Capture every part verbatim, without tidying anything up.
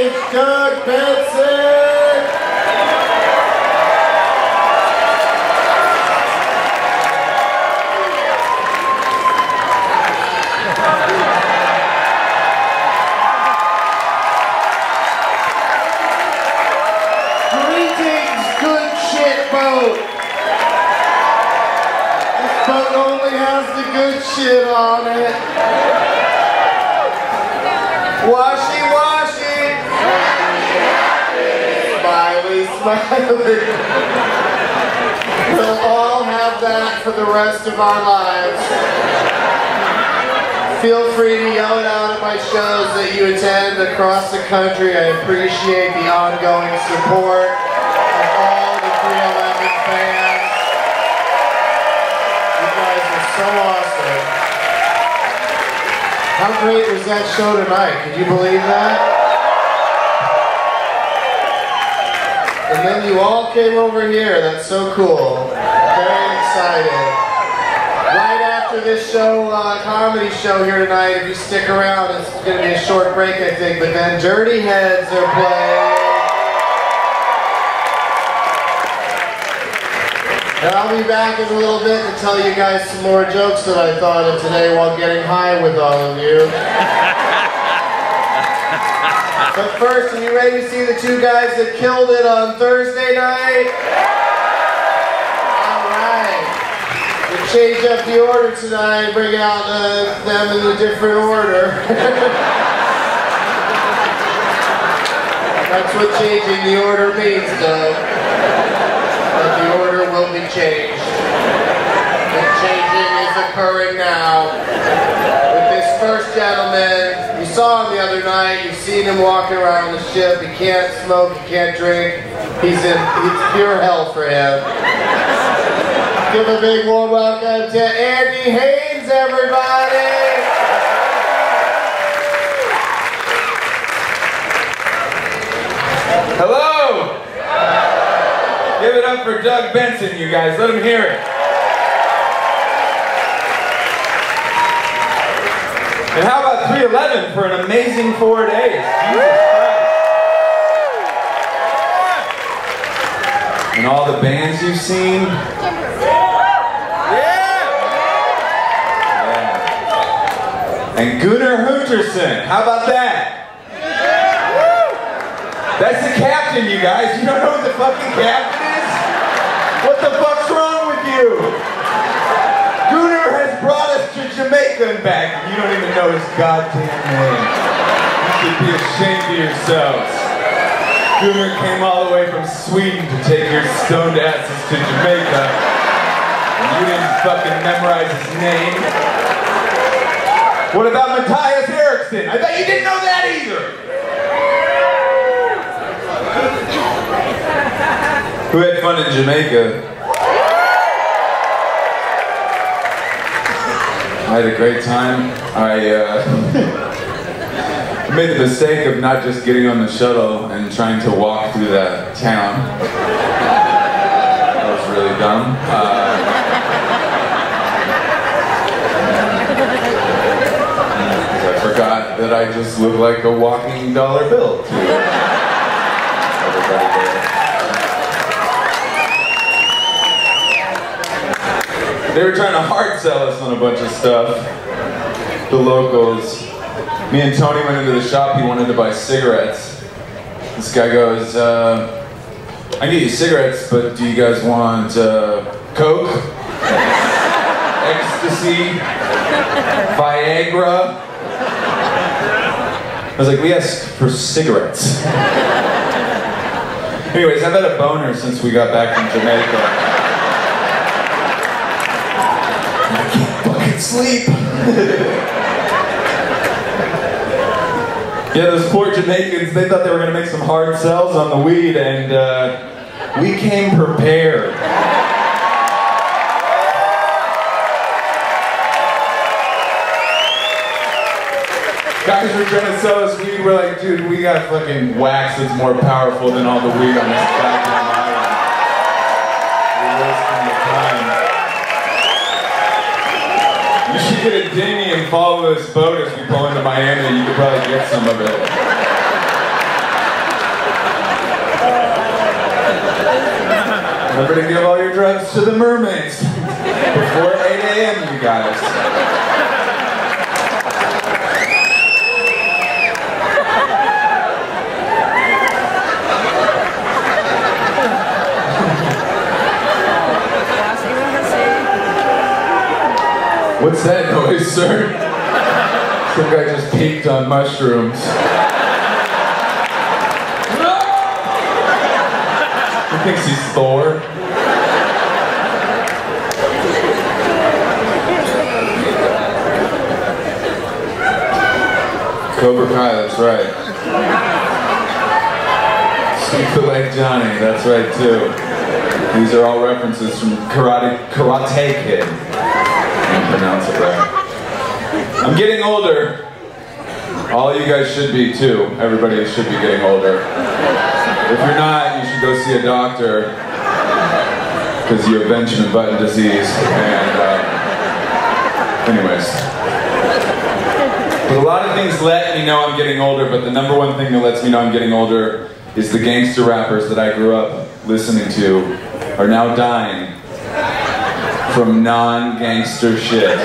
stage, Doug Benson! Greetings, good shit boat! This boat only has the good shit on it. Washy, washy! Smiley, smiley! We'll all have that for the rest of our lives. Feel free to yell it out at my shows that you attend across the country. I appreciate the ongoing support of all the three eleven fans. You guys are so awesome. How great was that show tonight? Could you believe that? And then you all came over here. That's so cool. Very excited. Right after this show, uh, comedy show here tonight, if you stick around, it's going to be a short break, I think, but then Dirty Heads are playing. And I'll be back in a little bit to tell you guys some more jokes that I thought of today while getting high with all of you. But first, are you ready to see the two guys that killed it on Thursday night? Alright. We'll change up the order tonight and bring out uh, them in a different order. That's what changing the order means, though. But the order will be changed. The changing is occurring now. With this first gentleman, you saw him the other night, you've seen him walking around the ship, he can't smoke, he can't drink, he's in, it's pure hell for him. Give a big warm welcome to Andy Haynes, everybody! Hello! Give it up for Doug Benson, you guys. Let him hear it. And how about three eleven for an amazing four days? Jesus Christ. And all the bands you've seen. Yeah! Yeah. And Gunnar Hunterson. How about that? That's the captain, you guys. You don't know who the fucking captain is? What the fuck's wrong with you? Gunnar has brought us to Jamaica and back, and you don't even know his goddamn name. You should be ashamed of yourselves. Gunnar came all the way from Sweden to take your stoned asses to Jamaica, and you didn't fucking memorize his name. What about Matthias Eriksson? I bet you didn't know that either. Who had fun in Jamaica? I had a great time. I uh, made the mistake of not just getting on the shuttle and trying to walk through that town. That was really dumb. Uh, I forgot that I just looked like a walking dollar bill to everybody there. They were trying to hard sell us on a bunch of stuff. The locals. Me and Tony went into the shop, he wanted to buy cigarettes. This guy goes, uh, I can get you cigarettes, but do you guys want uh, Coke? Ecstasy? Viagra? I was like, we asked for cigarettes. Anyways, I've had a boner since we got back from Jamaica. I can't fucking sleep. Yeah, those poor Jamaicans, they thought they were going to make some hard sells on the weed, and uh, we came prepared. Guys were trying to sell us weed, we're like, dude, we got fucking wax that's more powerful than all the weed on this goddamn island. We're wasting the time. You should get a dinghy and follow this boat as we pull into Miami, and you could probably get some of it. Remember to give all your drugs to the mermaids before eight A M you guys. What's that noise, sir? Some guy just peaked on mushrooms. He thinks he's Thor. Cobra Kai, that's right. Sweep the Leg Johnny, that's right too. These are all references from Karate, Karate Kid. I can't pronounce it right. I'm getting older. All you guys should be too. Everybody should be getting older. If you're not, you should go see a doctor because you have Benjamin Button disease. And uh, anyways, but a lot of things let me know I'm getting older. But the number one thing that lets me know I'm getting older is the gangster rappers that I grew up listening to are now dying from non-gangster shit.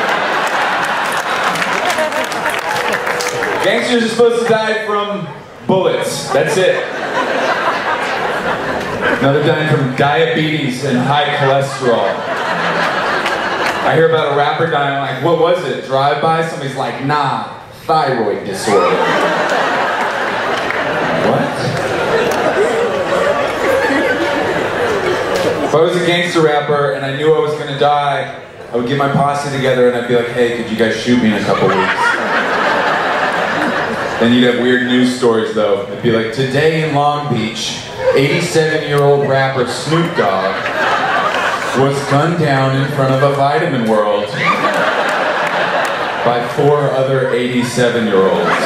Gangsters are supposed to die from bullets. That's it. Now they're dying from diabetes and high cholesterol. I hear about a rapper dying, I'm like, what was it? Drive-by? Somebody's like, nah, thyroid disorder. What? If I was a gangster rapper and I knew I was gonna die, I would get my posse together and I'd be like, hey, could you guys shoot me in a couple weeks? Then you'd have weird news stories though. It'd be like, today in Long Beach, eighty-seven-year-old rapper Snoop Dogg was gunned down in front of a Vitamin World by four other eighty-seven-year-olds.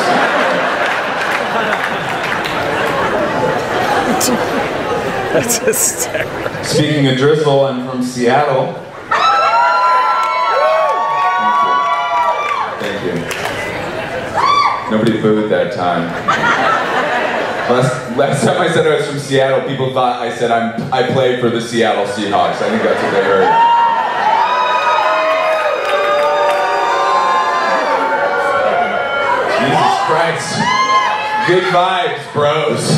That's hysterical. Speaking of drizzle, I'm from Seattle. Thank you. Thank you. Nobody booed that time. Last, last time I said I was from Seattle, people thought I said I'm, I play for the Seattle Seahawks. I think that's what they heard. Jesus Christ. Good vibes, bros.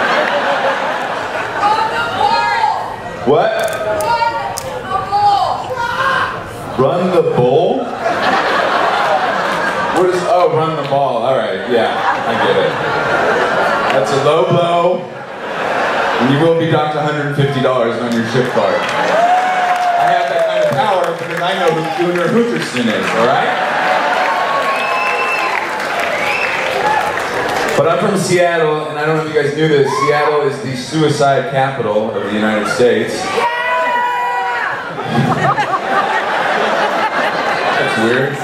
What? Run the bull? What is, oh, run the ball. All right, yeah, I get it. That's a low blow, and you will be docked one hundred fifty dollars on your ship card. I have that kind of power because I know who Gunnar Hooterson is, all right? But I'm from Seattle, and I don't know if you guys knew this, Seattle is the suicide capital of the United States. That's weird.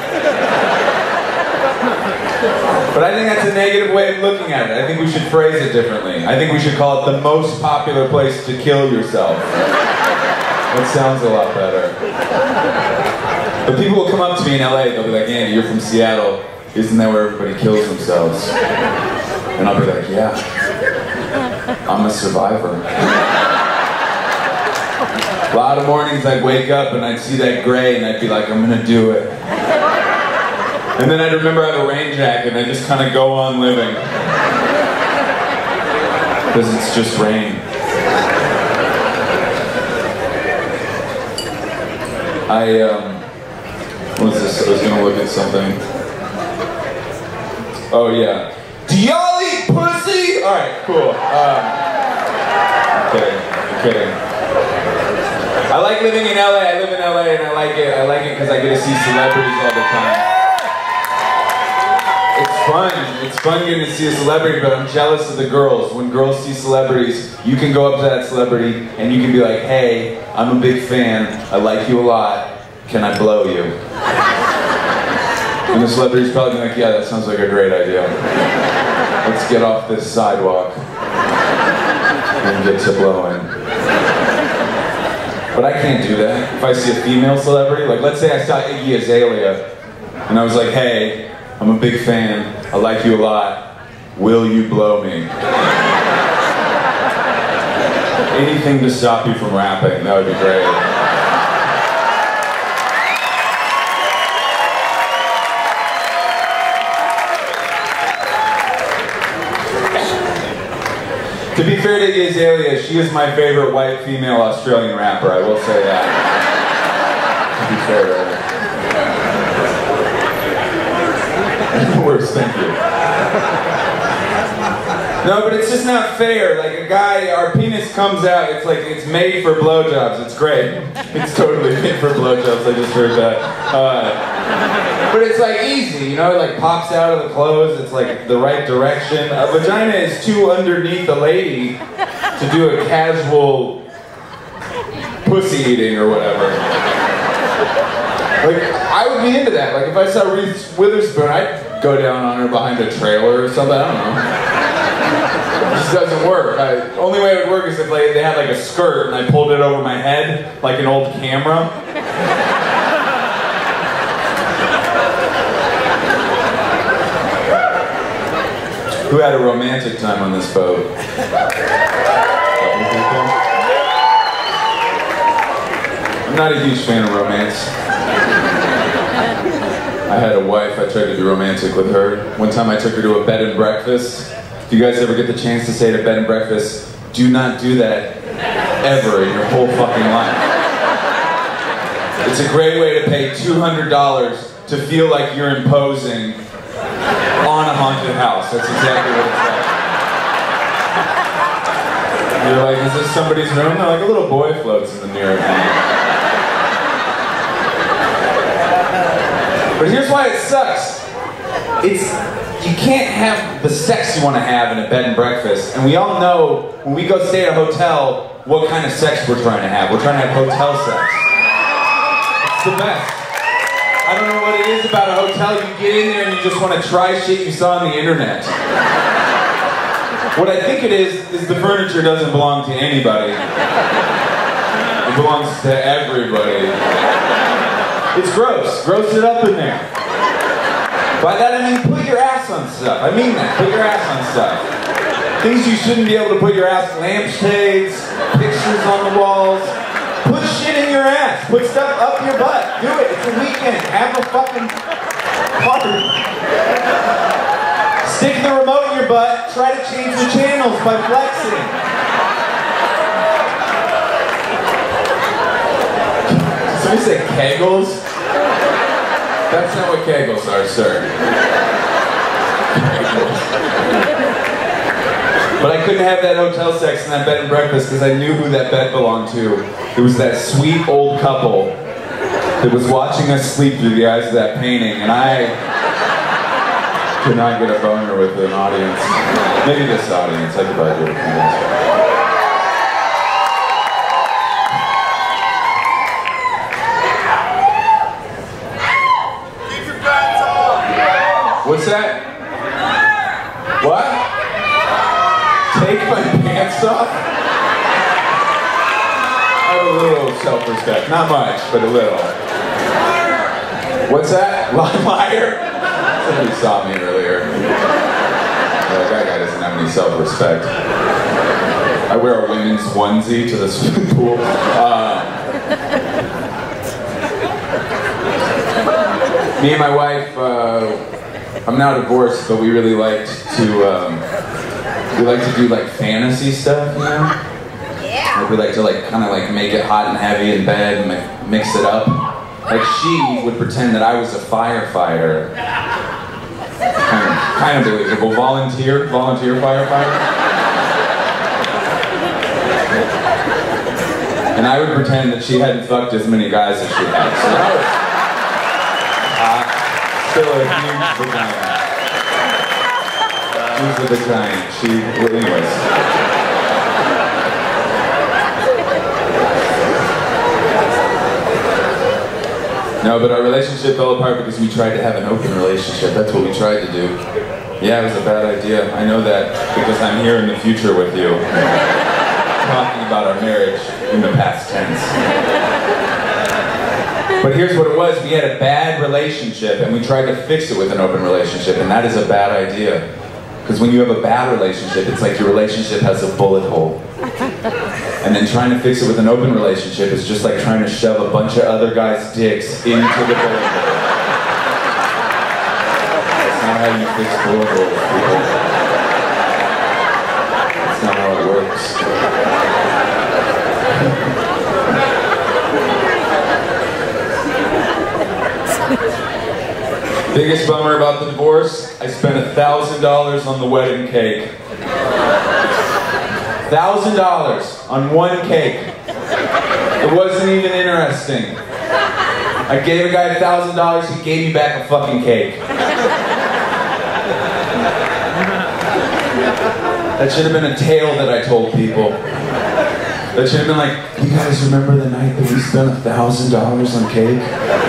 But I think that's a negative way of looking at it. I think we should phrase it differently. I think we should call it the most popular place to kill yourself. That sounds a lot better. But people will come up to me in L A, they'll be like, Andy, you're from Seattle. Isn't that where everybody kills themselves? And I'll be like, yeah, I'm a survivor. A lot of mornings I'd wake up and I'd see that gray and I'd be like, I'm gonna do it. And then I'd remember I have a rain jacket and I just kind of go on living. Because it's just rain. I, um, what was this? I was gonna look at something. Oh yeah. Do y'all eat pussy? Alright, cool. Um, I'm kidding, I'm kidding. I like living in L A, I live in L A and I like it. I like it because I get to see celebrities all the time. It's fun. It's fun getting to see a celebrity, but I'm jealous of the girls. When girls see celebrities, you can go up to that celebrity and you can be like, hey, I'm a big fan. I like you a lot. Can I blow you? And the celebrity's probably like, yeah, that sounds like a great idea. Let's get off this sidewalk and get to blowing. But I can't do that. If I see a female celebrity, like let's say I saw Iggy Azalea, and I was like, hey, I'm a big fan, I like you a lot, will you blow me? Anything to stop you from rapping, that would be great. To be fair to Azalea, she is my favorite white female Australian rapper, I will say that. To be fair to her. The worst, thank you. No, but it's just not fair. Like a guy, our penis comes out, it's like, it's made for blowjobs. It's great. It's totally made for blowjobs, I just heard that. Uh, but it's like easy, you know, it like pops out of the clothes, it's like the right direction. A vagina is too underneath a lady to do a casual pussy eating or whatever. Like, I would be into that. Like, if I saw Reese Witherspoon, I'd go down on her behind a trailer or something, I don't know. It just doesn't work. I, only way it would work is if like, they had like a skirt and I pulled it over my head, like an old camera. Who had a romantic time on this boat? I'm not a huge fan of romance. I had a wife, I tried to be romantic with her. One time I took her to a bed and breakfast. If you guys ever get the chance to stay at a bed and breakfast, do not do that ever in your whole fucking life. It's a great way to pay two hundred dollars to feel like you're imposing on a haunted house. That's exactly what it's like. You're like, is this somebody's room? No, like a little boy floats in the mirror. But here's why it sucks. It's, you can't have the sex you want to have in a bed and breakfast. And we all know, when we go stay at a hotel, what kind of sex we're trying to have. We're trying to have hotel sex. It's the best. I don't know what it is about a hotel. You get in there and you just want to try shit you saw on the internet. What I think it is, is the furniture doesn't belong to anybody. It belongs to everybody. It's gross. Gross it up in there. By that I mean put your ass on stuff. I mean that. Put your ass on stuff. Things you shouldn't be able to put your ass, lampshades, pictures on the walls. Put shit in your ass. Put stuff up your butt. Do it. It's a weekend. Have a fucking party. Stick the remote in your butt. Try to change the channels by flexing. Somebody say kegels? That's not what kegels are, sir. But I couldn't have that hotel sex and that bed and breakfast because I knew who that bed belonged to. It was that sweet old couple that was watching us sleep through the eyes of that painting, and I could not get a boner with an audience. Maybe this audience, I could probably do it with this. What's that? What? Take my pants off? I have a little self-respect. Not much, but a little. What's that? Liar? Somebody saw me earlier. Well, that guy doesn't have any self-respect. I wear a women's onesie to the swimming pool. Uh, me and my wife, uh, I'm now divorced, but we really liked to, um, we like to do like fantasy stuff, you know? Yeah. Like we like to like kind of like make it hot and heavy in bed and like, mix it up. Like she would pretend that I was a firefighter. Kind of, kind of believable. Volunteer, volunteer firefighter. And I would pretend that she hadn't fucked as many guys as she had. So that was hot. Still a huge vagina. She was a vagina. She, well, anyways. No, but our relationship fell apart because we tried to have an open relationship. That's what we tried to do. Yeah, it was a bad idea. I know that because I'm here in the future with you. Talking about our marriage in the past tense. But here's what it was. We had a bad relationship and we tried to fix it with an open relationship, and that is a bad idea. Because when you have a bad relationship, it's like your relationship has a bullet hole. And then trying to fix it with an open relationship is just like trying to shove a bunch of other guys' dicks into the bullet hole. That's not how you fix bullet holes, people. That's not how it works. Biggest bummer about the divorce, I spent a thousand dollars on the wedding cake. Thousand dollars on one cake. It wasn't even interesting. I gave a guy a thousand dollars, he gave me back a fucking cake. That should have been a tale that I told people. That should have been like, you guys remember the night that we spent a thousand dollars on cake?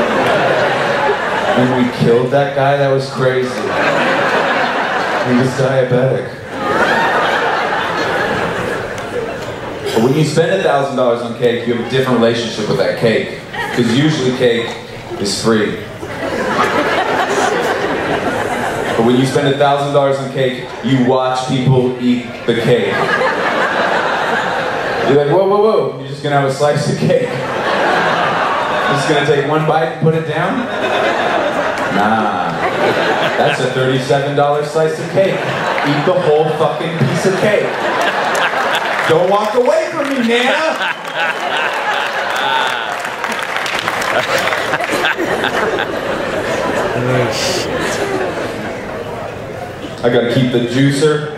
And we killed that guy? That was crazy. He was diabetic. But when you spend a thousand dollars on cake, you have a different relationship with that cake. Because usually cake is free. But when you spend a thousand dollars on cake, you watch people eat the cake. You're like, whoa, whoa, whoa, you're just gonna have a slice of cake. You're just gonna take one bite and put it down? Nah, that's a thirty-seven dollar slice of cake. Eat the whole fucking piece of cake. Don't walk away from me, Nana! I gotta keep the juicer.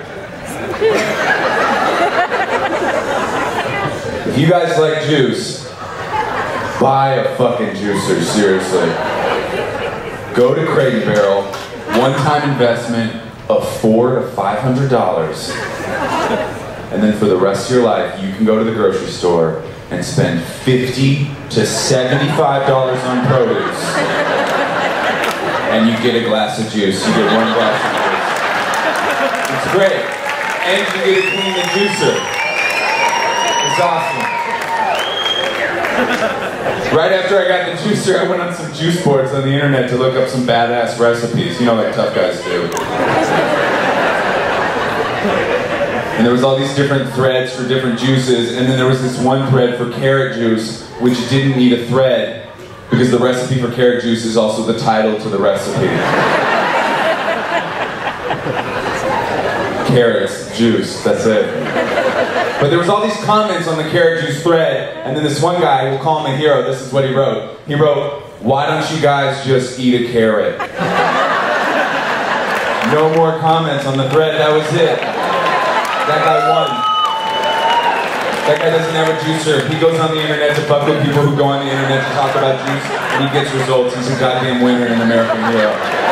If you guys like juice, buy a fucking juicer, seriously. Go to Crate and Barrel, one-time investment of four to five hundred dollars, and then for the rest of your life, you can go to the grocery store and spend fifty to seventy-five dollars on produce, and you get a glass of juice. You get one glass of juice. It's great, and you get to clean the juicer. It's awesome. Right after I got the juicer, I went on some juice boards on the internet to look up some badass recipes, you know, like tough guys do. And there was all these different threads for different juices, and then there was this one thread for carrot juice, which didn't need a thread, because the recipe for carrot juice is also the title to the recipe. Carrots, juice, that's it. But there was all these comments on the carrot juice thread, and then this one guy, we'll call him a hero, this is what he wrote. He wrote, why don't you guys just eat a carrot? No more comments on the thread, that was it. That guy won. That guy doesn't have a juicer. He goes on the internet to fuck with people who go on the internet to talk about juice, and he gets results. He's a goddamn winner and an American hero.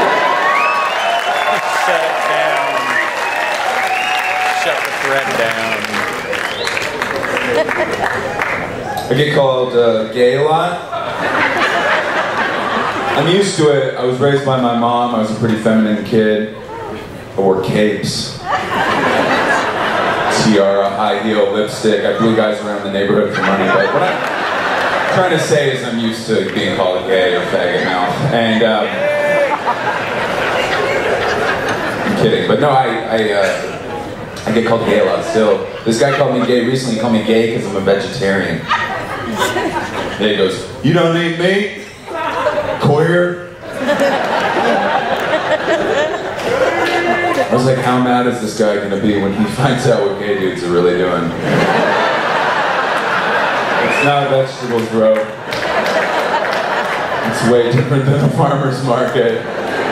Shut it down. Shut the thread down. I get called uh, gay a lot. I'm used to it. I was raised by my mom. I was a pretty feminine kid. I wore capes. Tiara, high heel, lipstick. I blew guys around the neighborhood for money. But what I'm trying to say is I'm used to being called gay or faggot now. And um, I'm kidding. But no, I I, uh, I get called gay a lot still. This guy called me gay recently. He called me gay because I'm a vegetarian. Then he goes, you don't eat meat? Queer? I was like, how mad is this guy gonna be when he finds out what gay dudes are really doing? It's not vegetables, bro. It's way different than a farmer's market.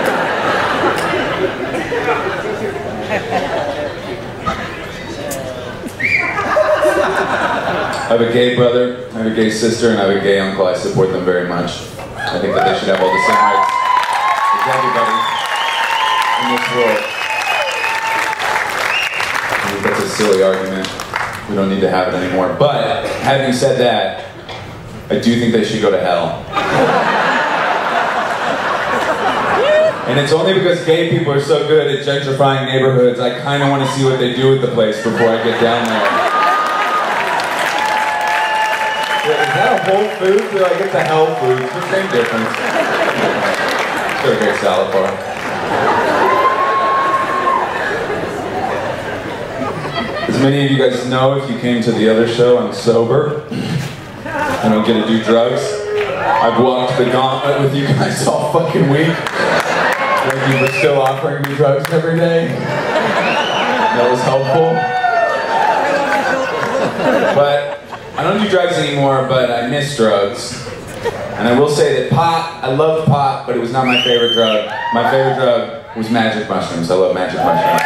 I have a gay brother, I have a gay sister, and I have a gay uncle. I support them very much. I think that they should have all the same rights as everybody in this world. I think that's a silly argument. We don't need to have it anymore. But, having said that, I do think they should go to hell. And it's only because gay people are so good at gentrifying neighborhoods, I kind of want to see what they do with the place before I get down there. Yeah, is that a Whole Foods? They're like, it's a Hell Foods. It's the same difference. They're a great salad bar. As many of you guys know, if you came to the other show, I'm sober. I don't get to do drugs. I've walked the gauntlet with you guys all fucking week. Thank you for still offering me drugs every day. That was helpful. But I don't do drugs anymore, but I miss drugs. And I will say that pot, I loved pot, but it was not my favorite drug. My favorite drug was magic mushrooms. I love magic mushrooms.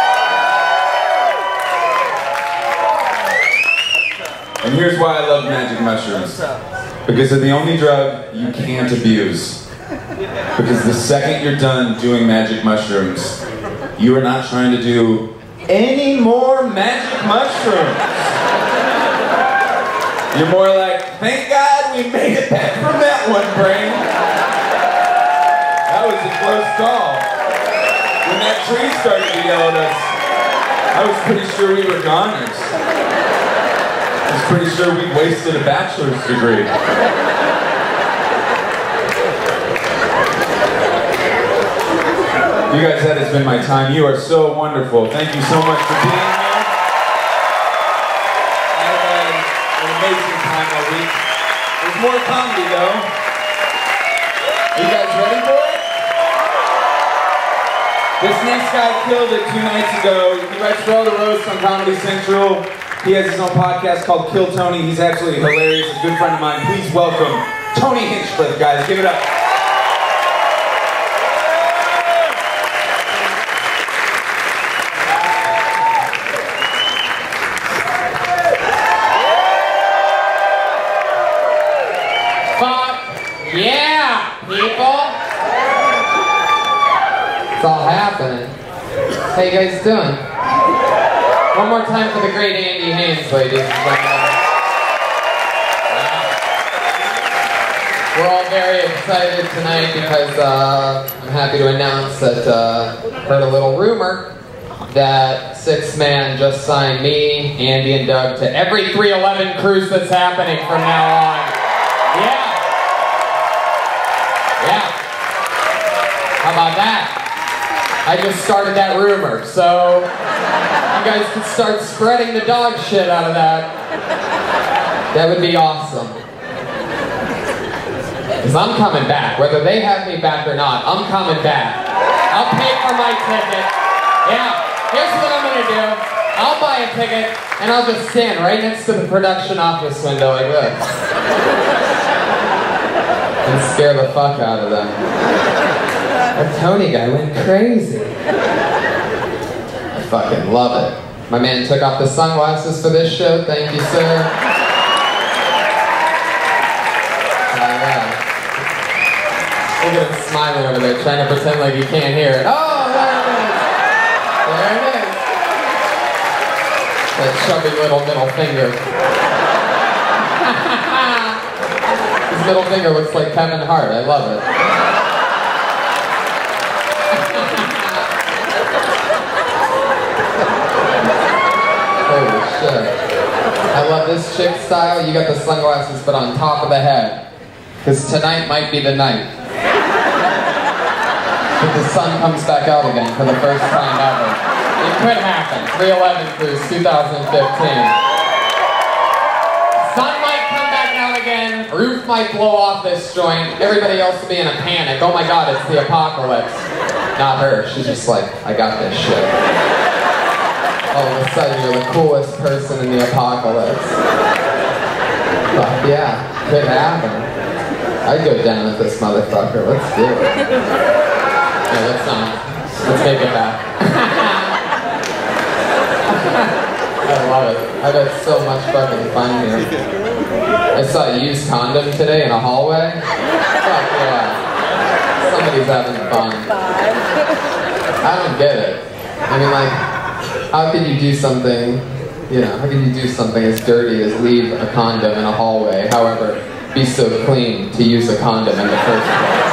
And here's why I love magic mushrooms. Because they're the only drug you can't abuse. Because the second you're done doing magic mushrooms, you are not trying to do any more magic mushrooms. You're more like, thank God we made it back from that one, brain. That was a close call. When that tree started to yell at us, I was pretty sure we were goners. I was pretty sure we wasted a bachelor's degree. You guys, that has been my time. You are so wonderful. Thank you so much for being here. I had an amazing time all week. There's more comedy though. Are you guys ready for it? This next guy killed it two nights ago. He writes for all the roasts on Comedy Central. He has his own podcast called Kill Tony. He's absolutely hilarious. A good friend of mine. Please welcome Tony Hinchcliffe, guys. Give it up. Fuck yeah, people! It's all happening. How you guys doing? One more time for the great Andy Haynes, ladies and gentlemen. We're all very excited tonight because uh, I'm happy to announce that uh, heard a little rumor that Six Man just signed me, Andy, and Doug to every three eleven cruise that's happening from now on. Yeah. Yeah. How about that? I just started that rumor, so you guys can start spreading the dog shit out of that. That would be awesome. Because I'm coming back. Whether they have me back or not, I'm coming back. I'll pay for my ticket. Yeah, here's what I'm going to do. I'll buy a ticket, and I'll just stand right next to the production office window like this. And scare the fuck out of them. That Tony guy went crazy. I fucking love it. My man took off the sunglasses for this show. Thank you, sir. Oh, yeah. Look at him smiling over there, trying to pretend like he can't hear it. Oh, there it is. There it is. That chubby little middle finger. His middle finger looks like Kevin Hart. I love it. Holy shit. I love this chick style. You got the sunglasses but on top of the head. Because tonight might be the night. But the sun comes back out again for the first time ever. It could happen. three eleven Cruise two thousand fifteen. Sun might come back out again. Roof might blow off this joint. Everybody else will be in a panic. Oh my god, it's the apocalypse. Not her. She's just like, I got this shit. All of a sudden, you're the coolest person in the apocalypse. Fuck yeah, could happen. I'd go down with this motherfucker. Let's do it. No, let's not. Let's take it back. I love it. I've had so much fucking fun here. I saw a used condom today in a hallway. Fuck yeah. Somebody's having fun. I don't get it. I mean, like, how could you do something, you know, how could you do something as dirty as leave a condom in a hallway, however, be so clean to use a condom in the first place?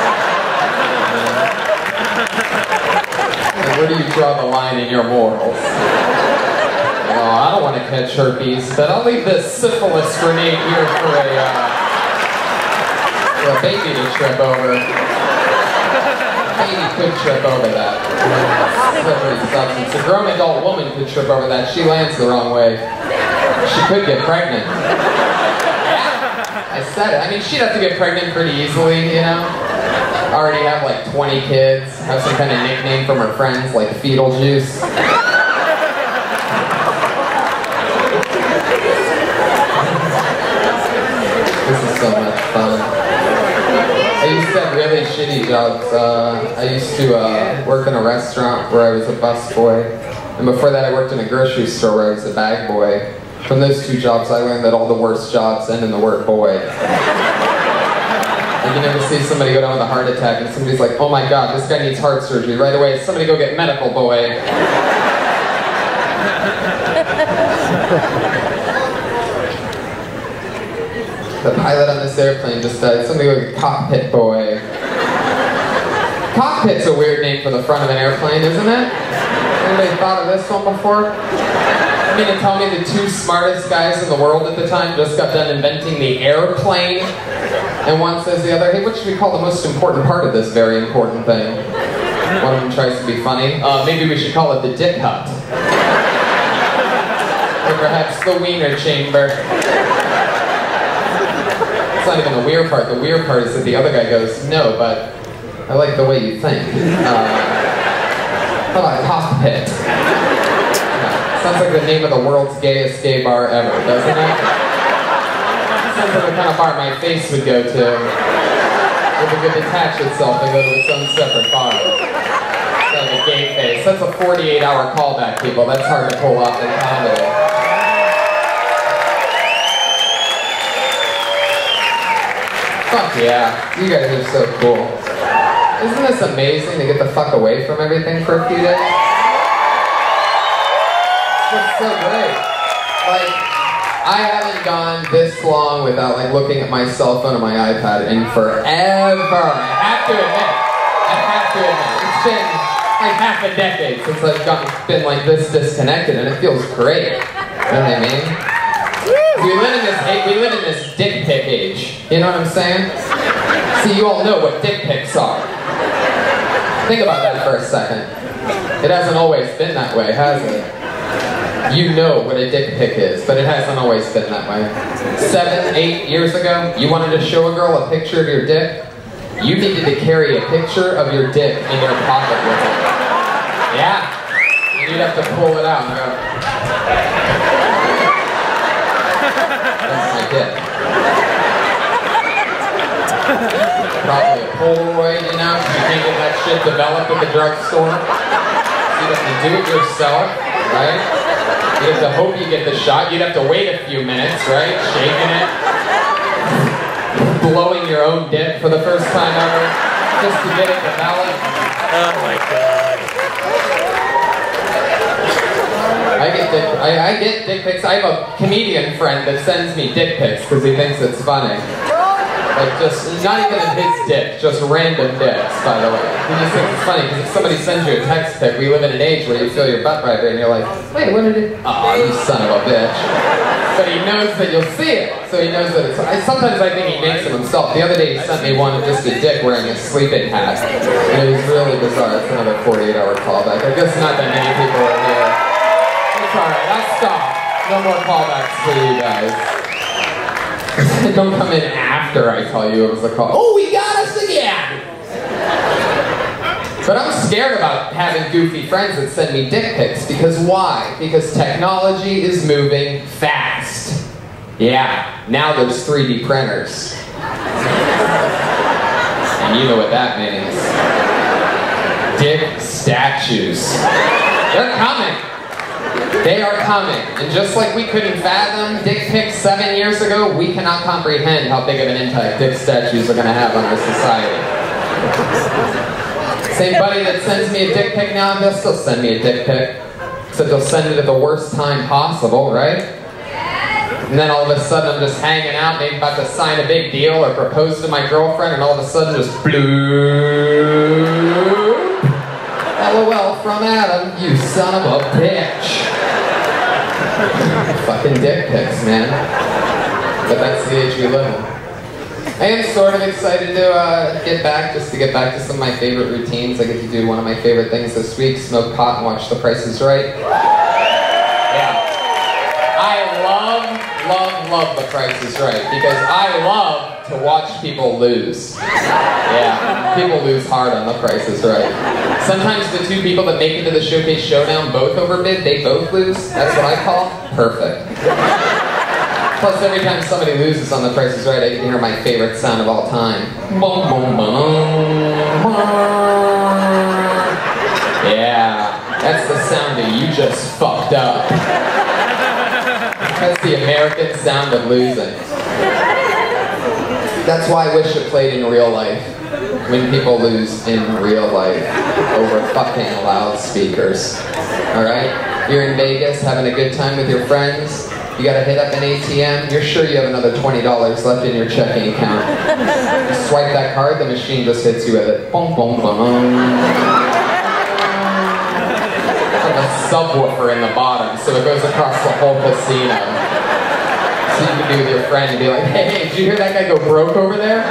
And where do you draw the line in your morals? Oh, I don't want to catch herpes, but I'll leave this syphilis grenade here for a, uh, for a baby to trip over. baby could trip over that. Slippery substance. A grown adult woman could trip over that. She lands the wrong way. She could get pregnant. I said it. I mean, she'd have to get pregnant pretty easily, you know? Already have like twenty kids, have some kind of nickname from her friends, like fetal juice. This is so much fun. I used to have really shitty jobs. Uh, I used to uh, work in a restaurant where I was a busboy. And before that I worked in a grocery store where I was a bag boy. From those two jobs I learned that all the worst jobs end in the word boy. Like you never see somebody go down with a heart attack and somebody's like, oh my god, this guy needs heart surgery. Right away, somebody go get medical boy. The pilot on this airplane just died. Somebody go get cockpit boy. Cockpit's a weird name for the front of an airplane, isn't it? Anybody thought of this one before? You mean to tell me the two smartest guys in the world at the time just got done inventing the airplane? And one says the other, hey, what should we call the most important part of this very important thing? One of them tries to be funny. Uh, maybe we should call it the dick hut. Or perhaps the wiener chamber. It's not even the weird part. The weird part is that the other guy goes, no, but I like the way you think. Uh, how about cockpit? Sounds like the name of the world's gayest gay bar ever, doesn't it? Sounds like the kind of bar my face would go to. If it could detach itself and go to its own separate bar. It's like a gay face. That's a forty-eight hour callback, people. That's hard to pull off in comedy. Fuck yeah. You guys are so cool. Isn't this amazing to get the fuck away from everything for a few days? It's so great. Like, I haven't gone this long without like looking at my cell phone or my iPad in forever. I have to admit. I have to admit. It's been like half a decade since I've gotten, been like this disconnected, and it feels great. You know what I mean? We live in this we live in this dick pic age. You know what I'm saying? See, you all know what dick pics are. Think about that for a second. It hasn't always been that way, has it? You know what a dick pic is, but it hasn't always been that way. Seven, eight years ago, you wanted to show a girl a picture of your dick, you needed to carry a picture of your dick in your pocket with you. Yeah. And you'd have to pull it out and go, that's my dick. Probably a Polaroid, you know? You can't get that shit developed at the drugstore. So you have to do it yourself, right? You have to hope you get the shot. You'd have to wait a few minutes, right? Shaking it. Blowing your own dick for the first time ever. Just to get it developed. Oh my god. I get dick, I, I get dick pics. I have a comedian friend that sends me dick pics because he thinks it's funny. Like just, not even of his dick, just random dicks, by the way. He just thinks it's funny because if somebody sends you a text pic, we live in an age where you feel your butt vibrate and you're like, wait, what did it? Aw, you son of a bitch. But he knows that you'll see it, so he knows that it's, I, sometimes I think he makes them himself. The other day he sent me one of just a dick wearing a sleeping hat. And it was really bizarre. It's another forty-eight hour callback. I guess not that many people are here. It's alright, I'll stop. No more callbacks for you guys. Don't come in after I tell you it was a call. Oh, we got us again! But I'm scared about having goofy friends that send me dick pics. Because why? Because technology is moving fast. Yeah, now there's three D printers. And you know what that means. Dick statues. They're coming. They are coming, and just like we couldn't fathom dick pics seven years ago, we cannot comprehend how big of an impact dick statues are going to have on our society. Same buddy that sends me a dick pic now, they'll still send me a dick pic, except they'll send it at the worst time possible, right? And then all of a sudden I'm just hanging out, maybe about to sign a big deal or propose to my girlfriend, and all of a sudden just bloop. LOL from Adam, you son of a bitch. Fucking dick pics, man. But that's the age we live in. I am sort of excited to uh, get back, just to get back to some of my favorite routines. I get to do one of my favorite things this week, smoke pot and watch The Price is Right. Yeah. I love, love, love The Price is Right because I love to watch people lose. Yeah, people lose hard on The Price is Right. Sometimes the two people that make it to the Showcase Showdown both overbid, they both lose. That's what I call perfect. Plus, every time somebody loses on The Price is Right, I get to hear my favorite sound of all time. Boom, boom, boom. Yeah, that's the sound that you just fucked up. That's the American sound of losing. That's why I wish it played in real life. When people lose in real life over fucking loudspeakers. Alright? You're in Vegas having a good time with your friends. You gotta hit up an A T M. You're sure you have another twenty dollars left in your checking account. You swipe that card, the machine just hits you with it. Boom, boom, boom. Like a subwoofer in the bottom, so it goes across the whole casino. So you can be with your friend and be like, hey, hey, did you hear that guy go broke over there?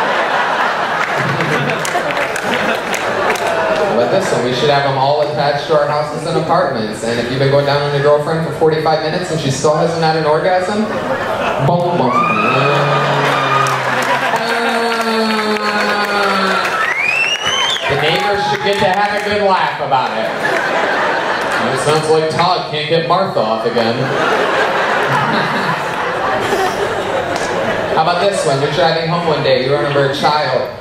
But this one, we should have them all attached to our houses and apartments. And if you've been going down on your girlfriend for forty-five minutes and she still hasn't had an orgasm, boom, boom. The neighbors should get to have a good laugh about it. It sounds like Todd can't get Martha off again. How about this one? You're driving home one day, you run over a child.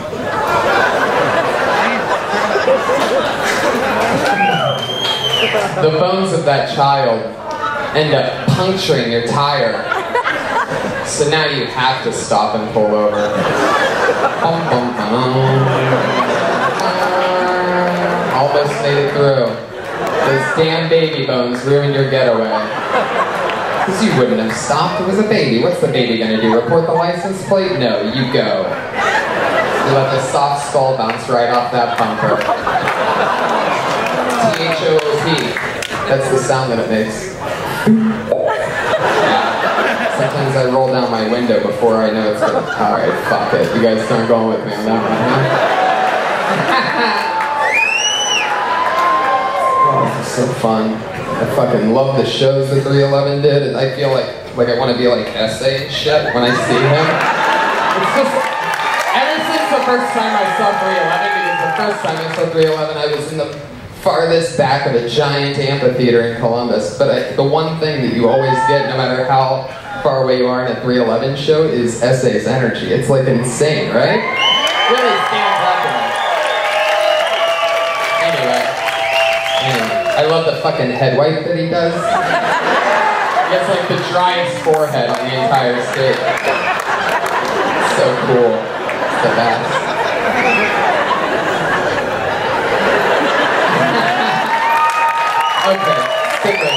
The bones of that child end up puncturing your tire. So now you have to stop and pull over. Bum, bum, bum. Almost made it through. Those damn baby bones ruined your getaway. Because you wouldn't have stopped. It was a baby. What's the baby gonna do? Report the license plate? No, you go. You let the soft skull bounce right off that bumper. T H O O P. That's the sound that it makes. Yeah. Sometimes I roll down my window before I know it's gonna... Alright, fuck it. You guys aren't going with me on that one, huh? Oh, this is so fun. I fucking love the shows that three eleven did, and I feel like like I want to be like S A and shit when I see him. It's just, ever since the first time I saw three eleven, because the first time I saw three eleven, I was in the farthest back of a giant amphitheater in Columbus, but I, the one thing that you always get, no matter how far away you are in a three eleven show, is S A's energy. It's like insane, right? It really stands up to me. Anyway. Anyway. I love the fucking head wipe that he does. It's like the driest forehead on the entire stage. So cool. It's the best. Okay, stick with me.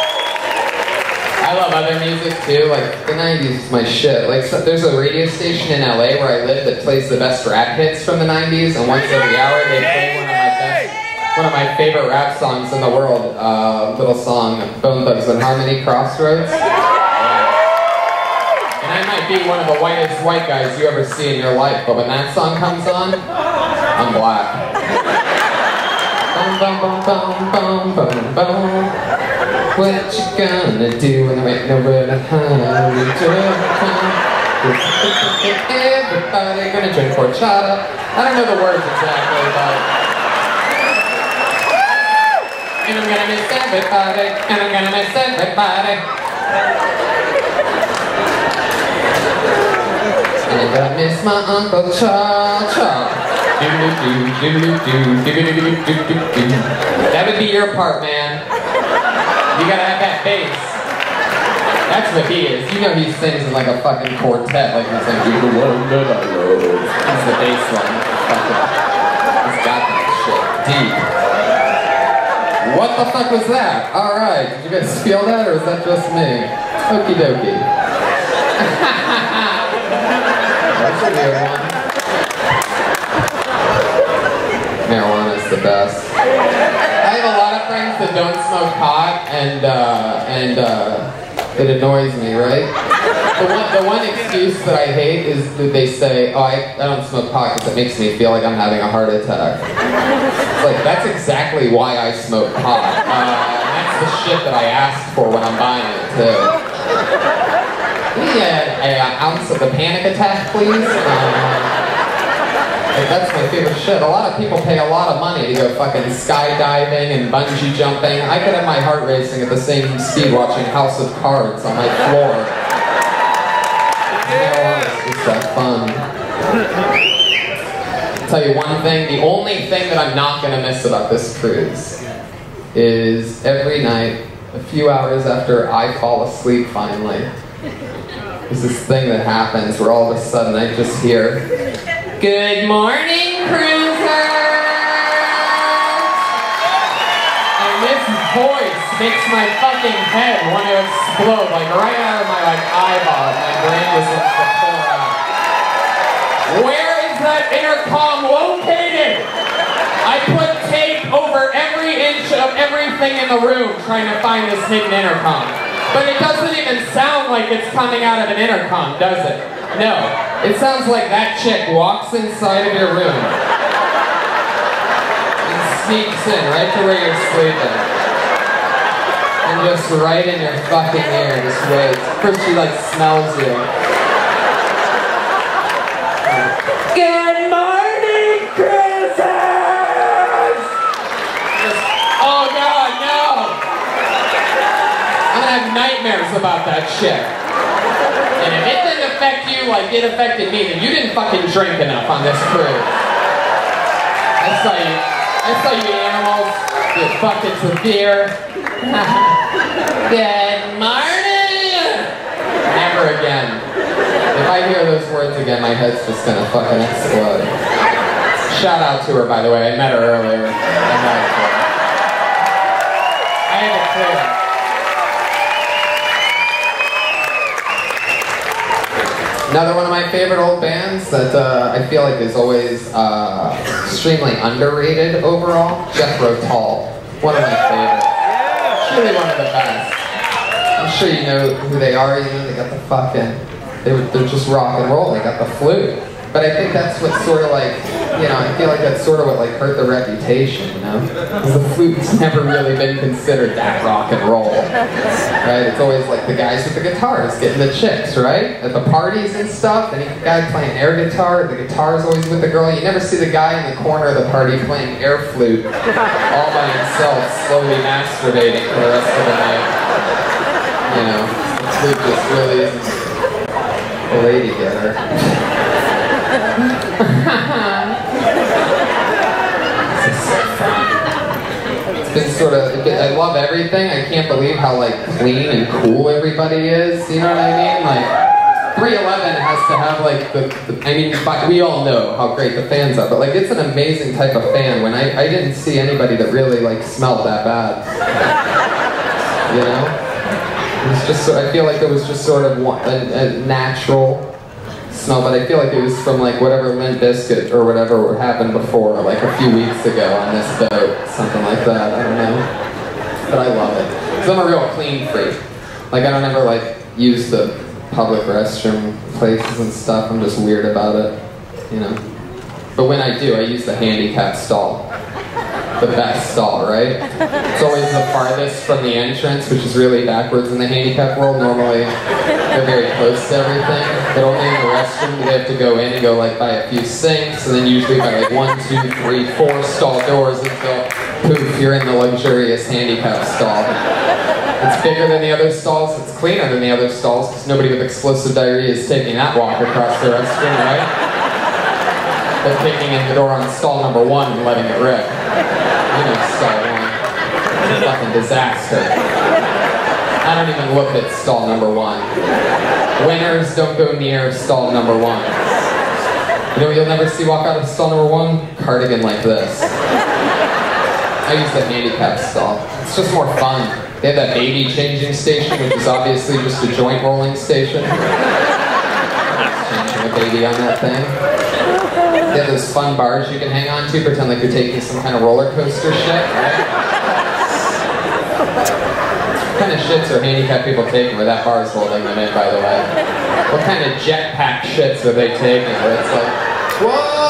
I love other music too, like the nineties is my shit. Like so, there's a radio station in L A where I live that plays the best rap hits from the nineties, and once every hour they play one of my best One of my favorite rap songs in the world, uh, little song, Bone Thugs and Harmony, Crossroads. Yeah. And I might be one of the whitest white guys you ever see in your life, but when that song comes on, I'm black. Bum, bum, bum, bum, bum, bum, bum. What you gonna do when there ain't nowhere to hide? Everybody gonna drink horchata. I don't know the words exactly, but... And I'm gonna miss everybody, and I'm gonna miss everybody. And I'm gonna miss my Uncle Cha-Cha. That would be your part, man. You gotta have that bass. That's what he is. You know he sings in like a fucking quartet, like he's like, you're the one that I love. He's the bass line. He's got that shit deep. What the fuck was that? Alright, did you guys feel that, or is that just me? Okie dokie. That's a weird one. Marijuana's the best. I have a lot of friends that don't smoke pot, and, uh, and, uh, it annoys me, right? The one, the one excuse that I hate is that they say, oh, I, I don't smoke pot because it makes me feel like I'm having a heart attack. It's like, that's exactly why I smoke pot. Uh, and that's the shit that I asked for when I'm buying it, too. Yeah, an ounce of the panic attack, please. Um, like, that's my favorite shit. A lot of people pay a lot of money to go fucking skydiving and bungee jumping. I could have my heart racing at the same speed watching House of Cards on my floor. It's just that fun. I'll tell you one thing, the only thing that I'm not gonna miss about this cruise is every night, a few hours after I fall asleep finally, there's this thing that happens where all of a sudden I just hear, "Good morning, cruisers!" And this voice makes my fucking head want to explode, like right out of my like eyeball. My brain just wants to pour out. Where is that intercom located? I put tape over every inch of everything in the room trying to find this hidden intercom. But it doesn't even sound like it's coming out of an intercom, does it? No. It sounds like that chick walks inside of your room and sneaks in right to where you're sleeping. And just right in your fucking ear, just waits. First she like smells you. Good morning, cruisers! Just, oh God, no! I'm gonna have nightmares about that shit. And if it didn't affect you like it affected me, then you didn't fucking drink enough on this cruise. I saw you, I saw you animals get buckets of beer. Good morning! Never again. If I hear those words again, my head's just gonna fucking explode. Shout out to her, by the way. I met her earlier. I met her. I had to clear it. Another one of my favorite old bands that uh, I feel like is always uh, extremely underrated overall, Jethro Tull. One of my favorites. Really one of the best. I'm sure you know who they are. You know, they got the fucking, they were, they're just rock and roll. They got the flute. But I think that's what sort of like, you know, I feel like that's sort of what like hurt the reputation, you know? Because the flute's never really been considered that rock and roll, right? It's always like the guys with the guitars getting the chicks, right? At the parties and stuff, and the guy playing air guitar, the guitar's always with the girl. You never see the guy in the corner of the party playing air flute all by himself, slowly masturbating for the rest of the night. You know, the flute just really isn't a lady getter. It's been sort of, I love everything. I can't believe how like clean and cool everybody is. You know what I mean? Like three eleven has to have like the, the I mean, we all know how great the fans are, but like it's an amazing type of fan. When I, I didn't see anybody that really like smelled that bad. You know? It was just, I feel like it was just sort of one, a, a natural smell, but I feel like it was from like whatever Limp Bizkit or whatever happened before, like a few weeks ago on this boat, something like that, I don't know. But I love it. Because I'm a real clean freak. Like I don't ever like use the public restroom places and stuff, I'm just weird about it, you know. But when I do, I use the handicap stall. The best stall, right? It's always the farthest from the entrance, which is really backwards in the handicap world. Normally, they're very close to everything, but only in the restroom do they have to go in and go like by a few sinks, and then usually by like one, two, three, four stall doors until poof, you're in the luxurious handicap stall. It's bigger than the other stalls, it's cleaner than the other stalls, because nobody with explosive diarrhea is taking that walk across the restroom, right? They're kicking in the door on stall number one and letting it rip. You know stall one. It's a fucking disaster. I don't even look at stall number one. Winners don't go near stall number one. You know what you'll never see walk out of stall number one? Cardigan like this. I use the handicap stall. It's just more fun. They have that baby changing station, which is obviously just a joint rolling station. Just changing a baby on that thing. They have those fun bars you can hang on to, pretend like you're taking some kind of roller coaster shit, right? What kind of shits are handicapped people taking where that bar is holding them in, by the way? What kind of jetpack shits are they taking where it's like, whoa!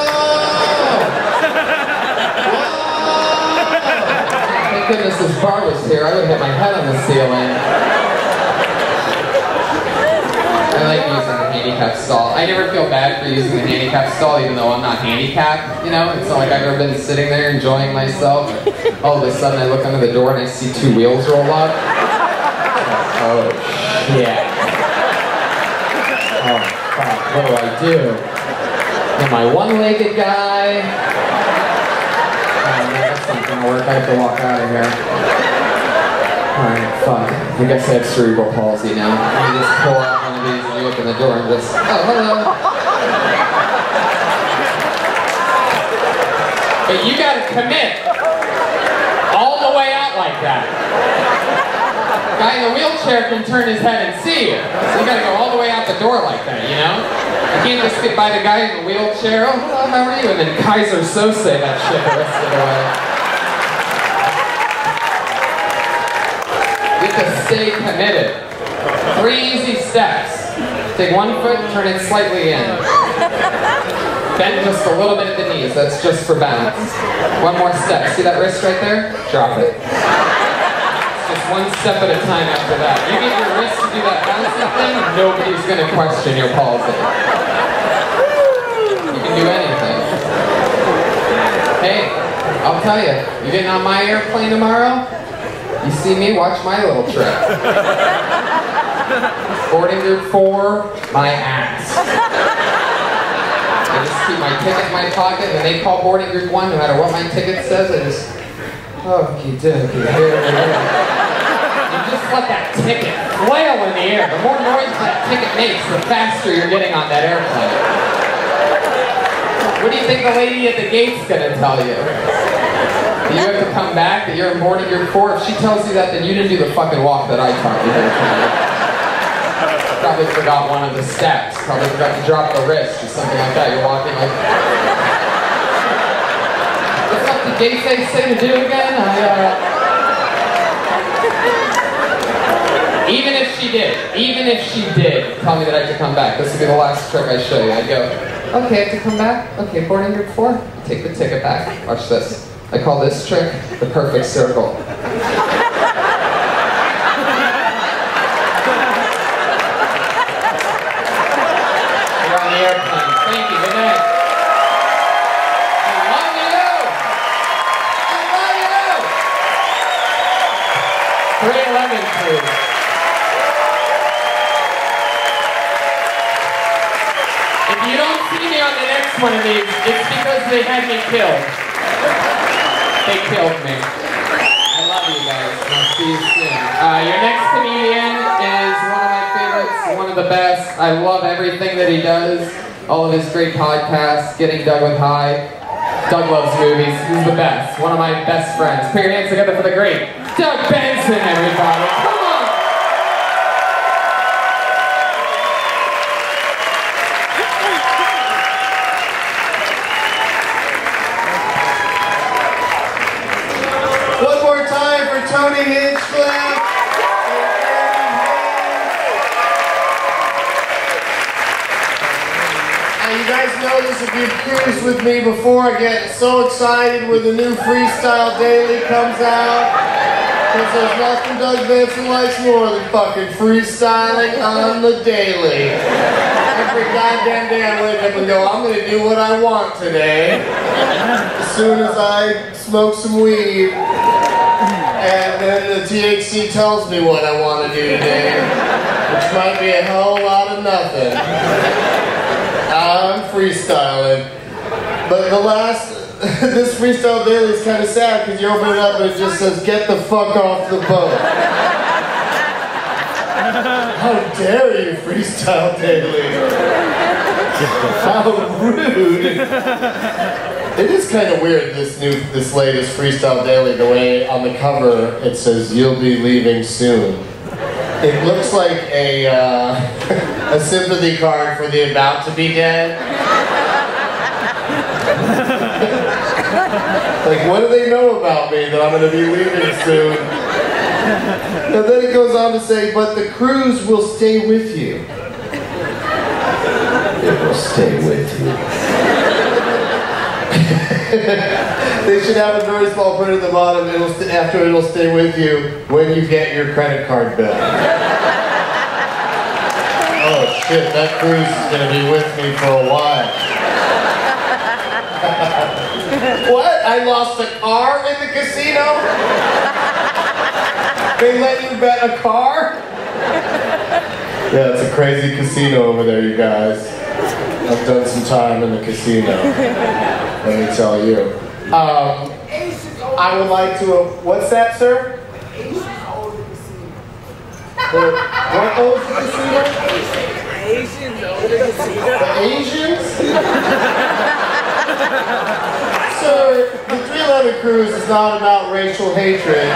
Whoa! Thank goodness this bar was here. I would hit my head on the ceiling. I like using the handicap stall. I never feel bad for using the handicap stall, even though I'm not handicapped, you know? It's not like I've ever been sitting there enjoying myself. All of a sudden I look under the door and I see two wheels roll up. Oh, shit. Oh, fuck, what do I do? Am I one-legged guy? Oh, man, that's not gonna work. I have to walk out of here. Alright, fuck. I guess I have cerebral palsy now. Let me just pull out one of these and you open the door and just, oh, hello. But you gotta commit all the way out like that. Guy in the wheelchair can turn his head and see you. So you gotta go all the way out the door like that, you know? You can't just get by the guy in the wheelchair, oh, hello, how are you? And then Kaiser Sose that shit the rest of the way. You have to stay committed. Three easy steps. Take one foot, turn it slightly in. Bend just a little bit at the knees, that's just for balance. One more step. See that wrist right there? Drop it. It's just one step at a time after that. You get your wrist to do that bouncing thing, nobody's going to question your palsy. You can do anything. Hey, I'll tell you, you getting on my airplane tomorrow? You see me, watch my little trick. Boarding group four, my ass. I just keep my ticket in my pocket, and they call boarding group one, no matter what my ticket says, I just, okie dokie, here we go. You just let that ticket flail in the air. The more noise that ticket makes, the faster you're getting on that airplane. What do you think the lady at the gate's gonna tell you? You have to come back, that you're in boarding group four. If she tells you that, then you didn't do the fucking walk that I taught you. Probably forgot one of the steps. Probably forgot to drop the wrist or something like that. You're walking like... What the fuck did Gay say, say to do again? I, uh... Even if she did, even if she did tell me that I had to come back, this would be the last trick I show you. I'd go, okay, I have to come back? Okay, boarding group four. Take the ticket back. Watch this. I call this trick the perfect circle. You're on the airplane. Thank you. Good night. I love you. I love you. three eleven, please. If you don't see me on the next one of these, it's because they had me killed. They killed me. I love you guys. I'll see you soon. Uh, your next comedian is one of my favorites, one of the best. I love everything that he does. All of his great podcasts, Getting Doug with High. Doug loves movies. He's the best. One of my best friends. Put your hands together for the great Doug Benson, everybody. Come on! Tony Hinchcliffe. Now you guys know this if you've cruised with me before. I get so excited when the new Freestyle Daily comes out. Because there's nothing Doug Benson likes more than fucking freestyling on the daily. Every goddamn day I wake up and go, I'm going to do what I want today. As soon as I smoke some weed. And then the T H C tells me what I want to do today, which might be a hell of a lot of nothing. I'm freestyling. But the last, this Freestyle Daily is kind of sad because you open it up and it just says, get the fuck off the boat. How dare you, Freestyle Daily? How rude. It is kind of weird, this new, this latest Freestyle Daily, the way on the cover it says, you'll be leaving soon. It looks like a, uh, a sympathy card for the about to be dead. Like, what do they know about me that I'm going to be leaving soon? And then it goes on to say, but the cruise will stay with you. It will stay with you. They should have a very small print at the bottom. It'll st after it'll stay with you when you get your credit card bill. Oh shit, that cruise is gonna be with me for a while. What? I lost a car in the casino? They let you bet a car? Yeah, it's a crazy casino over there, you guys. I've done some time in the casino, let me tell you. Um, I would like to, uh, what's that, sir? The, what owns the casino? Asians own the casino. The Asians? Sir, the three eleven cruise is not about racial hatred.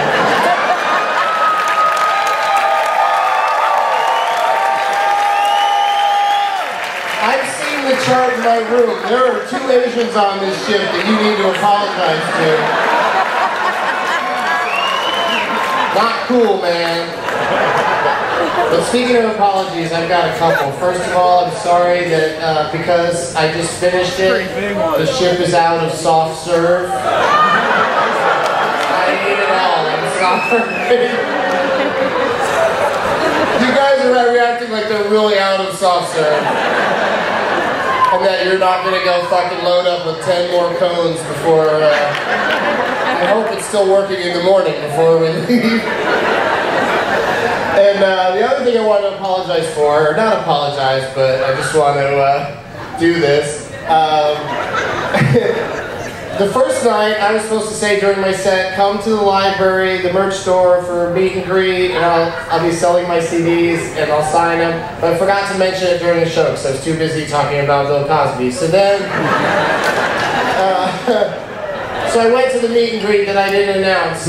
I've seen the chart in my room. There are two Asians on this ship that you need to apologize to. Not cool, man. But speaking of apologies, I've got a couple. First of all, I'm sorry that uh, because I just finished it, the ship is out of soft serve. I hate it all. I'm sorry. You guys are reacting like they're really out of soft serve. And that you're not going to go fucking load up with ten more cones before, uh, I hope it's still working in the morning before we leave. And uh, the other thing I want to apologize for, or not apologize, but I just want to uh, do this. Um, the first night, I was supposed to say during my set, come to the library, the merch store for meet and greet, and I'll, I'll be selling my C Ds, and I'll sign them. But I forgot to mention it during the show, because I was too busy talking about Bill Cosby. So then, uh, so I went to the meet and greet that I didn't announce.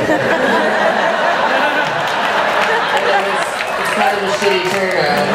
Kind of a shitty turnout.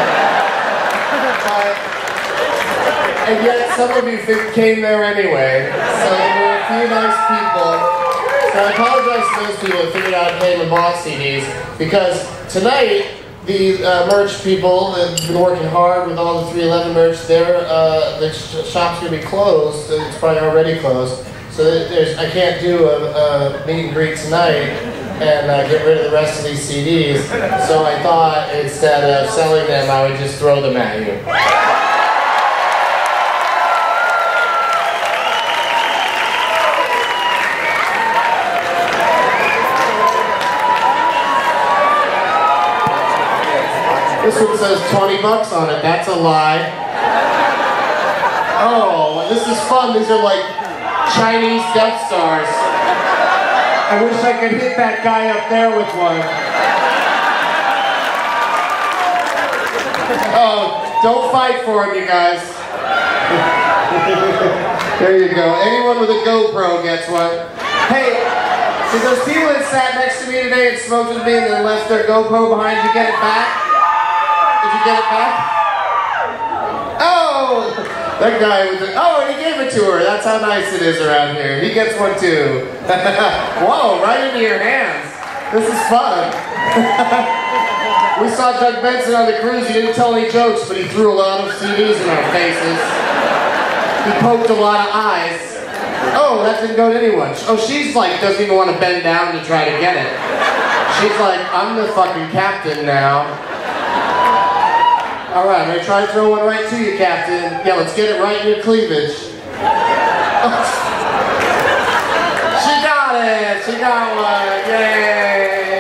But, and yet some of you came there anyway. So there were a few nice people. So I apologize to those people that figured out I came and bought C Ds, because tonight the uh, merch people that have been working hard with all the three eleven merch, their uh, the sh shop's gonna be closed. It's probably already closed. So there's I can't do a, a meet and greet tonight and uh, get rid of the rest of these C Ds. So I thought instead of selling them, I would just throw them at you. This one says twenty bucks on it. That's a lie. Oh, this is fun. These are like Chinese Death Stars. I wish I could hit that guy up there with one. Oh, don't fight for him, you guys. There you go. Anyone with a GoPro gets one. Hey, did those people that sat next to me today and smoked with me and then left their GoPro behind, did you get it back? Did you get it back? Oh! That guy with the, oh, and he gave it to her. That's how nice it is around here. He gets one too. Whoa, right into your hands. This is fun. We saw Doug Benson on the cruise. He didn't tell any jokes, but he threw a lot of C Ds in our faces. He poked a lot of eyes. Oh, that didn't go to anyone. Oh, she's like, doesn't even want to bend down to try to get it. She's like, I'm the fucking captain now. All right, I'm gonna try to throw one right to you, Captain. Yeah, let's get it right in your cleavage. Oh. She got it! She got one! Yay!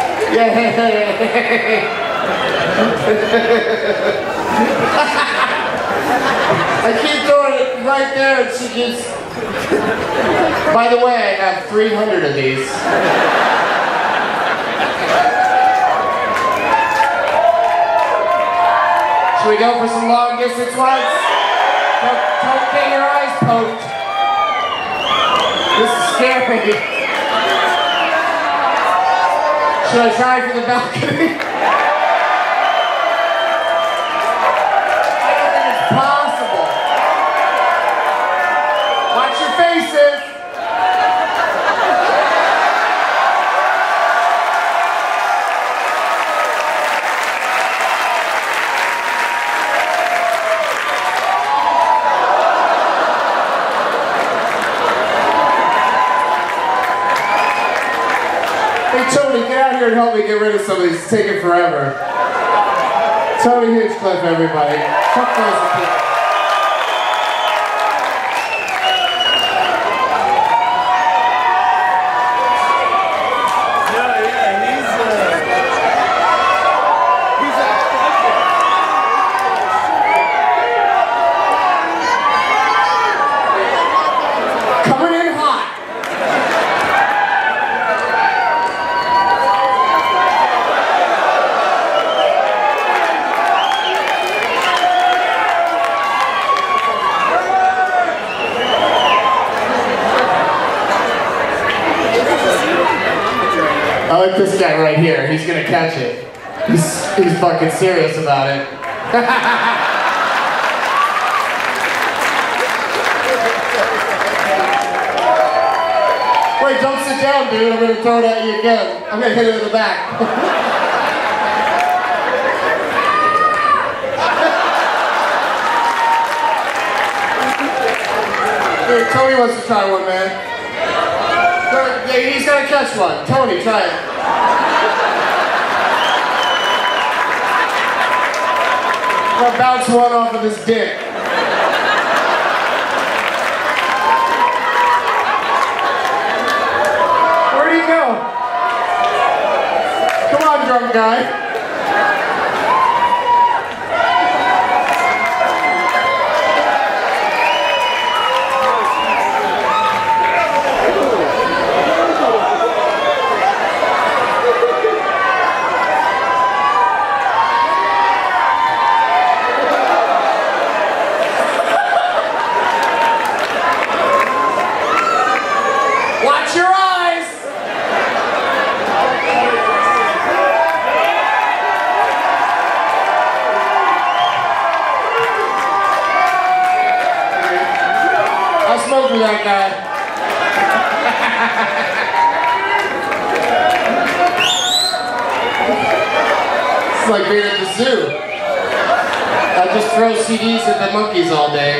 Yay! I keep throwing it right there and she just... By the way, I have three hundred of these. Should we go for some long distance ones? Don't, don't get your eyes poked. This is scary. Should I try for the balcony? I don't think it's possible. Watch your faces. Tony, get out here and help me get rid of some of these. It's taking forever. Tony Hinchcliffe, everybody. Fuck those people. I like this guy right here. He's gonna catch it. He's, he's fucking serious about it. Wait, don't sit down, dude. I'm gonna throw it at you again. I'm gonna hit it in the back. Here, Tony wants to try one, man. He's gonna catch one. Tony, try it. I'm gonna bounce one off of his dick. Where'd he go? Come on, drunk guy. Watch your eyes! I smoked with that guy. It's like being at the zoo. I just throw C Ds at the monkeys all day.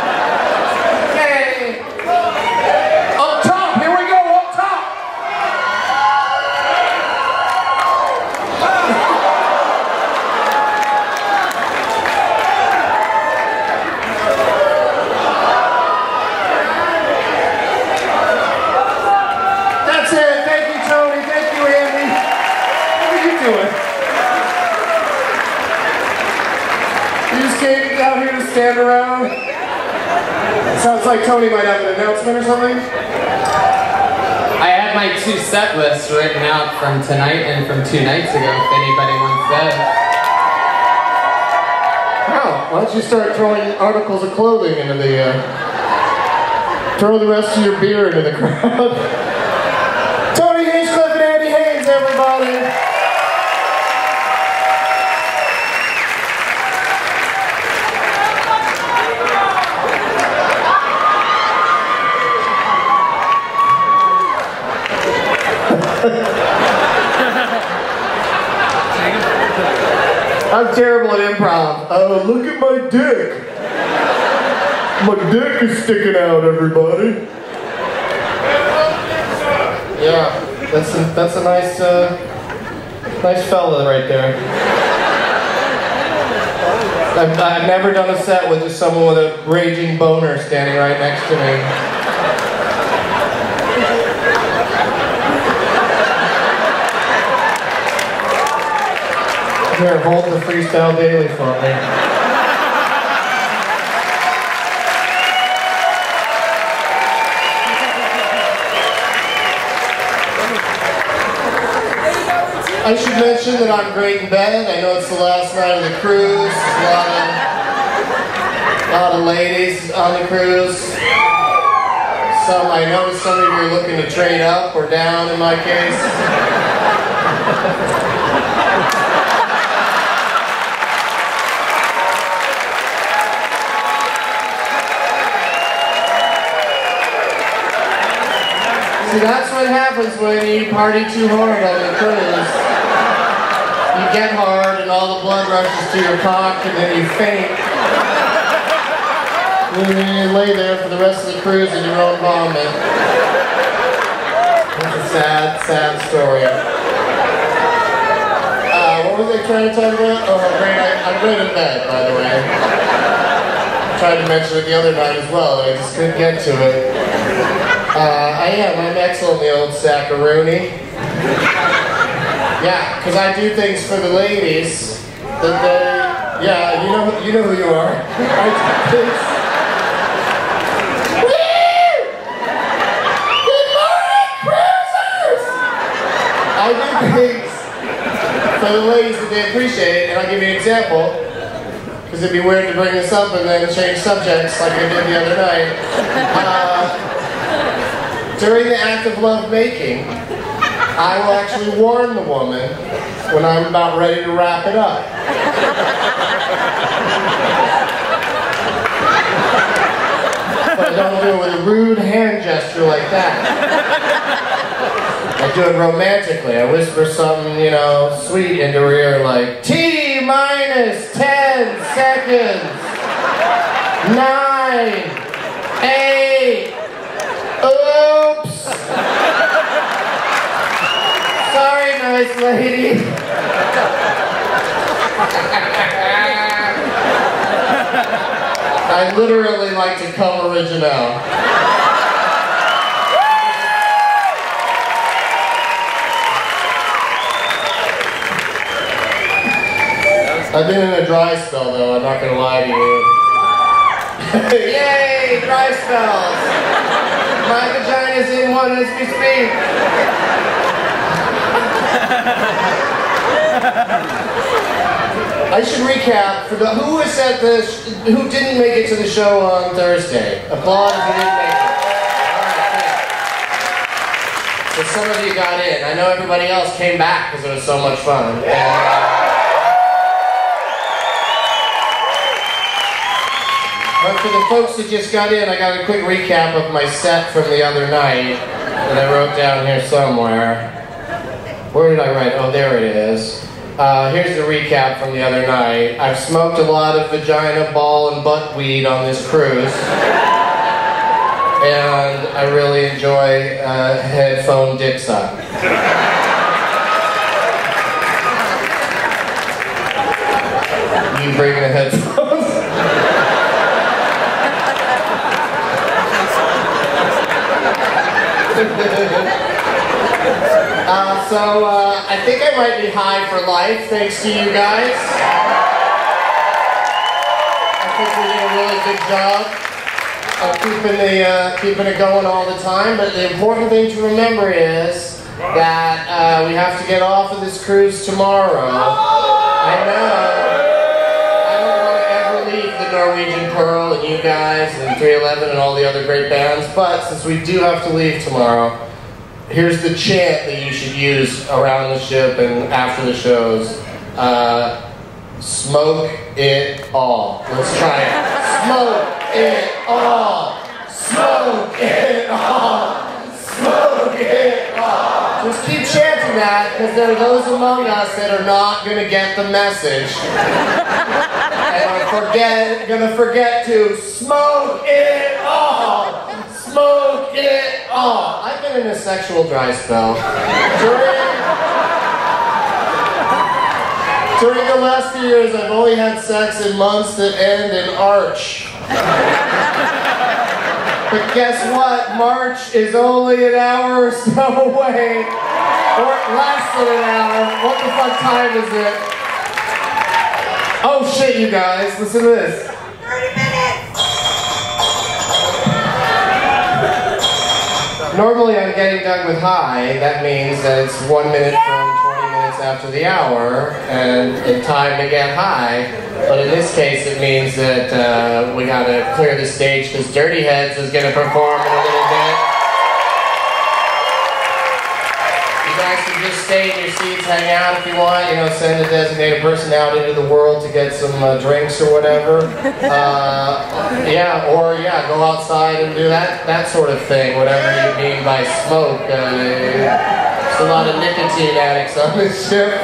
Out here to stand around. Sounds like Tony might have an announcement or something. I had my two set lists written out from tonight and from two nights ago, if anybody wants that. Wow, why don't you start throwing articles of clothing into the, uh, throw the rest of your beer into the crowd. Tony Hinchcliffe and Andy Haynes, everybody. I'm terrible at improv. Oh, look at my dick. My dick is sticking out, everybody. Yeah, that's a, that's a nice, uh, nice fella right there. I've, I've never done a set with just someone with a raging boner standing right next to me. Here, hold the freestyle daily for me. I should mention that I'm great in bed. I know it's the last night of the cruise. There's a lot of, a lot of ladies on the cruise. Some, I noticed some of you are looking to trade up or down in my case. See, that's what happens when you party too hard on the cruise. You get hard and all the blood rushes to your cock and then you faint. And then you lay there for the rest of the cruise in your own vomit. It's a sad, sad story. what was I trying to talk about? Oh, great, I, I'm great in bed, by the way. I tried to mention it the other night as well, I just couldn't get to it. Uh, I am, I'm excellent in the old sackaroonie. Yeah, because I do things for the ladies that they, yeah, you know, you know who you are. I do things. I do things for the ladies that they appreciate, and I'll give you an example, because it'd be weird to bring this up and then change subjects like I did the other night. Uh, during the act of love making, I will actually warn the woman when I'm about ready to wrap it up. But I don't do it with a rude hand gesture like that. I do it romantically. I whisper something, you know, sweet into her ear like, T minus ten seconds. Nine. Eight. Oops. Sorry, nice lady. I literally like to come original. I've been in a dry spell though, I'm not gonna lie to you. Yay, dry spells! My vagina's in one as we speak. I should recap for the who was at the who didn't make it to the show on Thursday. Applaud if you didn't make it. All right, so some of you got in. I know everybody else came back because it was so much fun. And, uh, But for the folks that just got in, I got a quick recap of my set from the other night that I wrote down here somewhere. Where did I write? Oh, there it is. Uh, here's the recap from the other night. I've smoked a lot of vagina, ball, and butt weed on this cruise. And I really enjoy uh, headphone dick suck. You bring the headphones? uh, so, uh, I think I might be high for life, thanks to you guys. I think we did a really good job of keeping, the, uh, keeping it going all the time, but the important thing to remember is that uh, we have to get off of this cruise tomorrow. I know. The Norwegian Pearl and you guys and three eleven and all the other great bands, but since we do have to leave tomorrow, here's the chant that you should use around the ship and after the shows. Uh, smoke it all. Let's try it. Smoke it all. Smoke it all. Smoke it all. Just keep chanting that because there are those among us that are not going to get the message. And I'm forget, gonna forget to smoke it all! Smoke it all! I've been in a sexual dry spell. During, during the last few years, I've only had sex in months that end in Arch. But guess what? March is only an hour or so away. Or less than an hour. What the fuck time is it? Oh shit, you guys, listen to this. thirty minutes! Normally I'm getting done with high. That means that it's one minute from twenty minutes after the hour and it's time to get high. But in this case it means that uh, we gotta clear the stage because Dirty Heads is gonna perform in a little bit. You guys can just stay in your seats, hang out if you want, you know, send a designated person out into the world to get some uh, drinks or whatever. Uh, yeah, or yeah, go outside and do that that sort of thing, whatever you mean by smoke. Uh, there's a lot of nicotine addicts on this ship.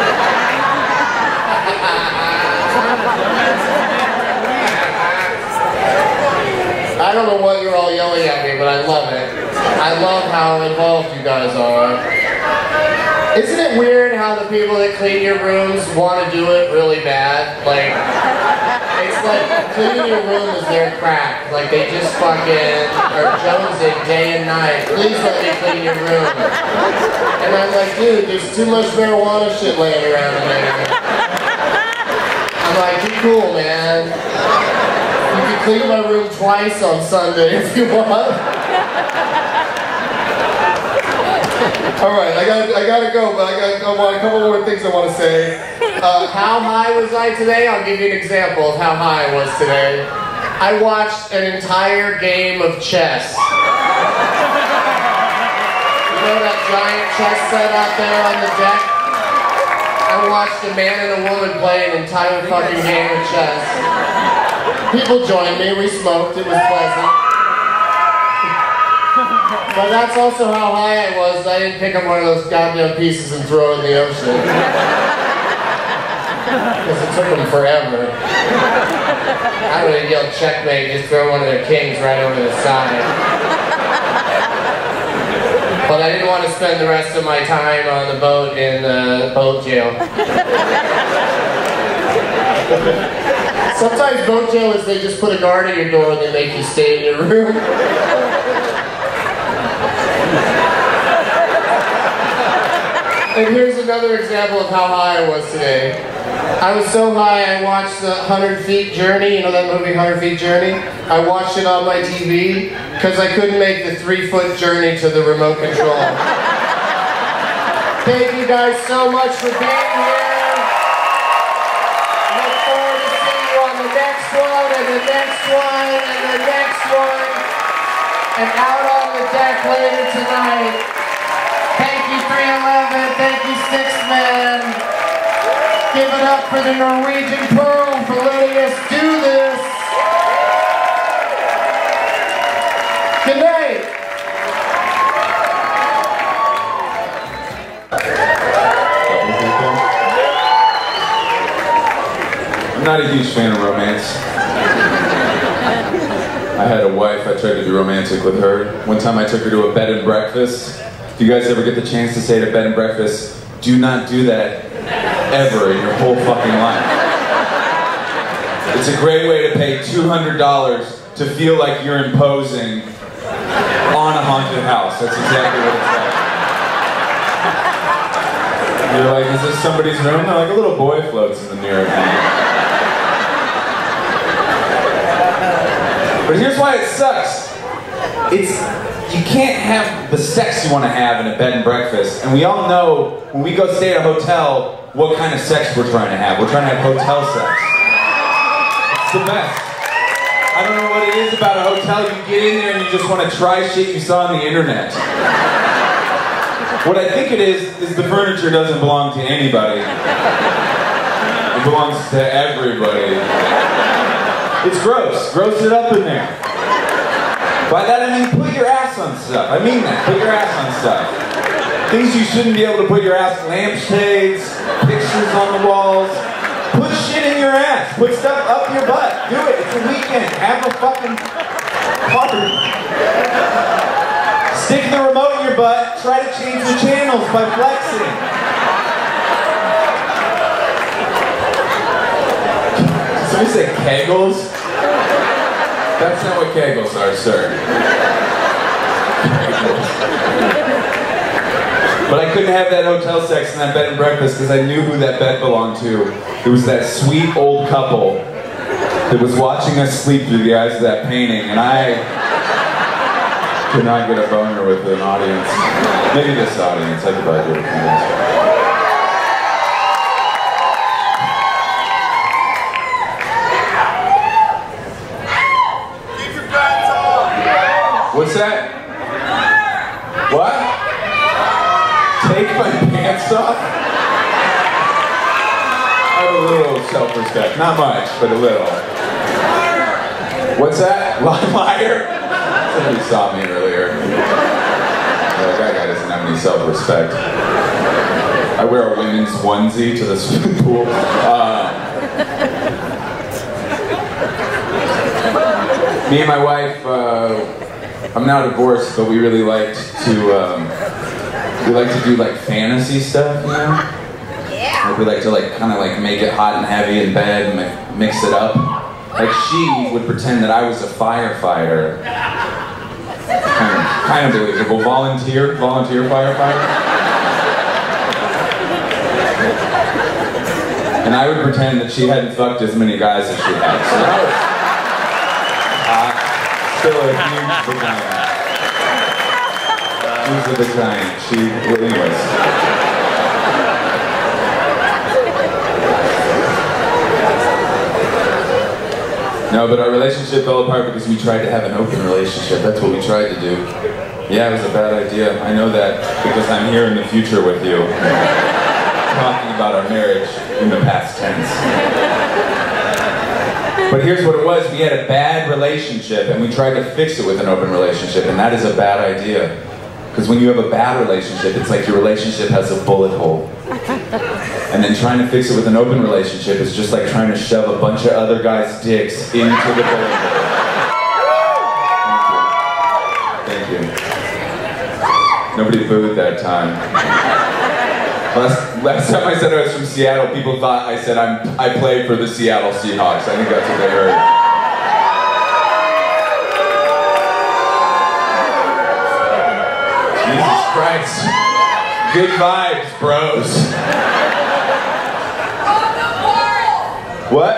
I don't know what you're all yelling at me, but I love it. I love how involved you guys are. Isn't it weird how the people that clean your rooms want to do it really bad? Like, it's like cleaning your room is their crack. Like, they just fucking are jonesing day and night. Please let me clean your room. And I'm like, dude, there's too much marijuana shit laying around in there. I'm like, be cool, man. You can clean my room twice on Sunday if you want. All right, I got I gotta go, but I got I want a couple more things I want to say. Uh, how high was I today? I'll give you an example of how high I was today. I watched an entire game of chess. You know that giant chess set out there on the deck? I watched a man and a woman play an entire fucking game of chess. People joined me, we smoked, it was pleasant. But that's also how high I was. I didn't pick up one of those goddamn pieces and throw it in the ocean. Because it took them forever. I would have yelled checkmate, just throw one of their kings right over the side. But I didn't want to spend the rest of my time on the boat in uh, boat jail. Sometimes boat jail is they just put a guard at your door and they make you stay in your room. And here's another example of how high I was today. I was so high I watched the one hundred feet Journey, you know that movie one hundred feet Journey? I watched it on my T V because I couldn't make the three foot journey to the remote control. Thank you guys so much for being here. Look forward to seeing you on the next one, and the next one, and the next one, and out on the deck later tonight. Thank you, three eleven. Thank you, Six Man. Give it up for the Norwegian Pearl for letting us do this. Good night. I'm not a huge fan of romance. I had a wife, I tried to be romantic with her. One time I took her to a bed and breakfast. If you guys ever get the chance to stay at a bed and breakfast, do not do that ever in your whole fucking life. It's a great way to pay two hundred dollars to feel like you're imposing on a haunted house. That's exactly what it's like. You're like, is this somebody's room? They're like, a little boy floats in the mirror. But here's why it sucks. It's, you can't have the sex you want to have in a bed and breakfast. And we all know, when we go stay at a hotel, what kind of sex we're trying to have. We're trying to have hotel sex. It's the best. I don't know what it is about a hotel. You get in there and you just want to try shit you saw on the internet. What I think it is, is the furniture doesn't belong to anybody. It belongs to everybody. It's gross. Gross it up in there. By that I mean put your ass on stuff. I mean that. Put your ass on stuff. Things you shouldn't be able to put your ass, lampshades, pictures on the walls. Put shit in your ass. Put stuff up your butt. Do it. It's a weekend. Have a fucking party. Stick the remote in your butt. Try to change the channels by flexing. Somebody say kegels? That's not what kegels are, sir. Kegels. But I couldn't have that hotel sex in that bed and breakfast because I knew who that bed belonged to. It was that sweet old couple that was watching us sleep through the eyes of that painting, and I could not get a boner with an audience. Maybe this audience. I could probably do it with this. What's that? What? Take my pants off? I have a little self-respect. Not much, but a little. What's that? Liar? Somebody saw me earlier. Like, that guy doesn't have any self-respect. I wear a women's onesie to the swimming pool. Uh, me and my wife, uh, I'm now divorced, but we really liked to um, we like to do like fantasy stuff, you know? Yeah. Like we like to like kind of like make it hot and heavy in bed and like, mix it up. Like she would pretend that I was a firefighter. Kind of, kind of believable. Volunteer, volunteer firefighter. And I would pretend that she hadn't fucked as many guys as she had. So that was uh, still a huge vagina. She was a vagina. She, well, anyways. No, but our relationship fell apart because we tried to have an open relationship. That's what we tried to do. Yeah, it was a bad idea. I know that because I'm here in the future with you. Talking about our marriage in the past tense. But here's what it was. We had a bad relationship and we tried to fix it with an open relationship, and that is a bad idea. Because when you have a bad relationship, it's like your relationship has a bullet hole. And then trying to fix it with an open relationship is just like trying to shove a bunch of other guys' dicks into the bullet hole. Thank you. Thank you. Nobody booed that time. Last, last time I said I was from Seattle, people thought I said I'm, I play for the Seattle Seahawks. I think that's what they heard. Jesus Christ. Good vibes, bros. What?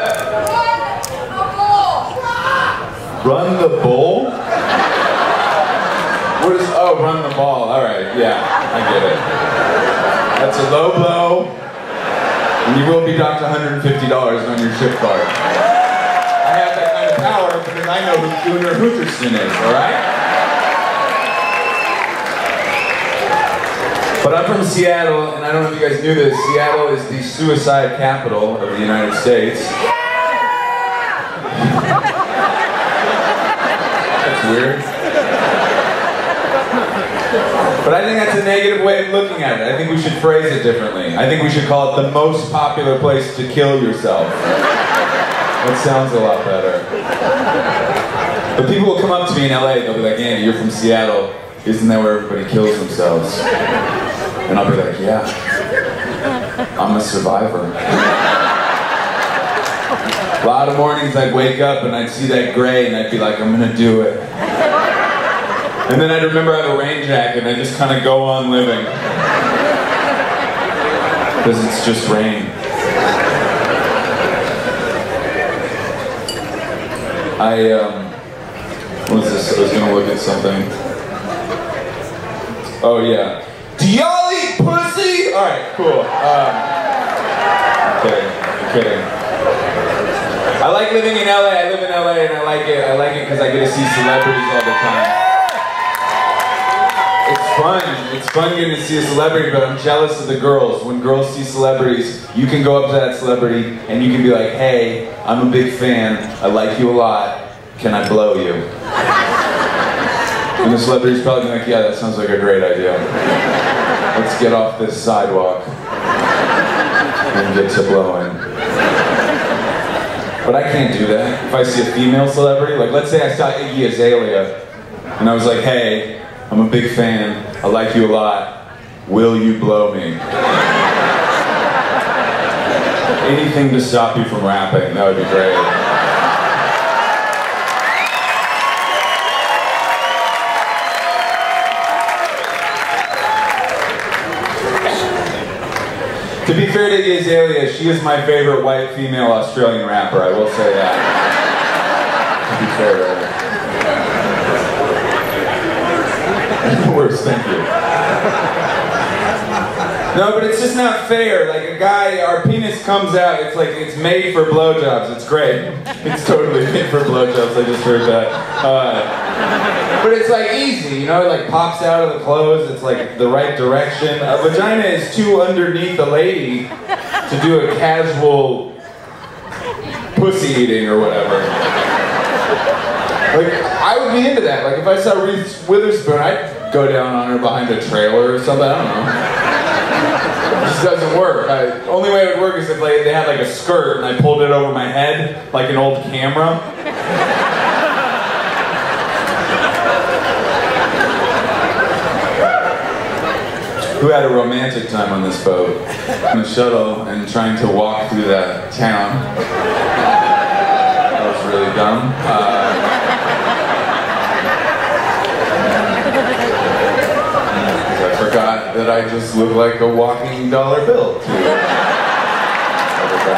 Run the bull? What is, oh, run the ball. All right, yeah, I get it. That's a low blow, and you will be docked one hundred fifty dollars on your ship card. I have that kind of power because I know who Gunnar Hooterson is, all right? But I'm from Seattle, and I don't know if you guys knew this, Seattle is the suicide capital of the United States. That's weird. But I think that's a negative way of looking at it. I think we should phrase it differently. I think we should call it the most popular place to kill yourself. That sounds a lot better. But people will come up to me in L A, they'll be like, Andy, you're from Seattle. Isn't that where everybody kills themselves? And I'll be like, yeah, I'm a survivor. A lot of mornings I'd wake up and I'd see that gray and I'd be like, I'm gonna do it. And then I'd remember I have a rain jacket and I just kind of go on living. Because it's just rain. I, um, what was this? I was gonna look at something. Oh yeah. Do y'all eat pussy? Alright, cool. Um, I'm kidding, I'm kidding. I like living in L A, I live in L A and I like it. I like it because I get to see celebrities all the time. It's fun. It's fun getting to see a celebrity, but I'm jealous of the girls. When girls see celebrities, you can go up to that celebrity and you can be like, hey, I'm a big fan. I like you a lot. Can I blow you? And the celebrity's probably like, yeah, that sounds like a great idea. Let's get off this sidewalk and get to blowing. But I can't do that. If I see a female celebrity, like let's say I saw Iggy Azalea, and I was like, hey, I'm a big fan, I like you a lot, will you blow me? Anything to stop you from rapping, that would be great. To be fair to Iggy Azalea, she is my favorite white female Australian rapper, I will say that. To be fair to her. Worse, thank you. No, but it's just not fair. Like a guy, our penis comes out, it's like, it's made for blowjobs. It's great. It's totally made for blowjobs, I just heard that. Uh, but it's like easy, you know, it like pops out of the clothes, it's like the right direction. A vagina is too underneath a lady to do a casual pussy eating or whatever. Like, I would be into that. Like, if I saw Reese Witherspoon, I'd go down on her behind a trailer or something, I don't know. It just doesn't work. I, the only way it would work is if like, they had like a skirt and I pulled it over my head, like an old camera. who had a romantic time on this boat. On the shuttle and trying to walk through that town. That was really dumb. Uh, I forgot that I just looked like a walking dollar bill to everybody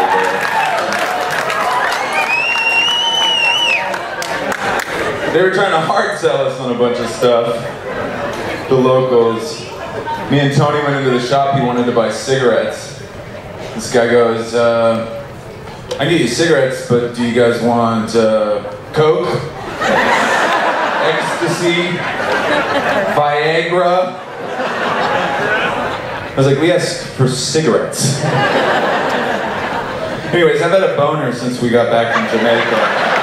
there. They were trying to hard sell us on a bunch of stuff. The locals. Me and Tony went into the shop, he wanted to buy cigarettes. This guy goes, uh, I can get you cigarettes, but do you guys want uh, Coke? Ecstasy? Viagra? I was like, we asked for cigarettes. Anyways, I've had a boner since we got back from Jamaica.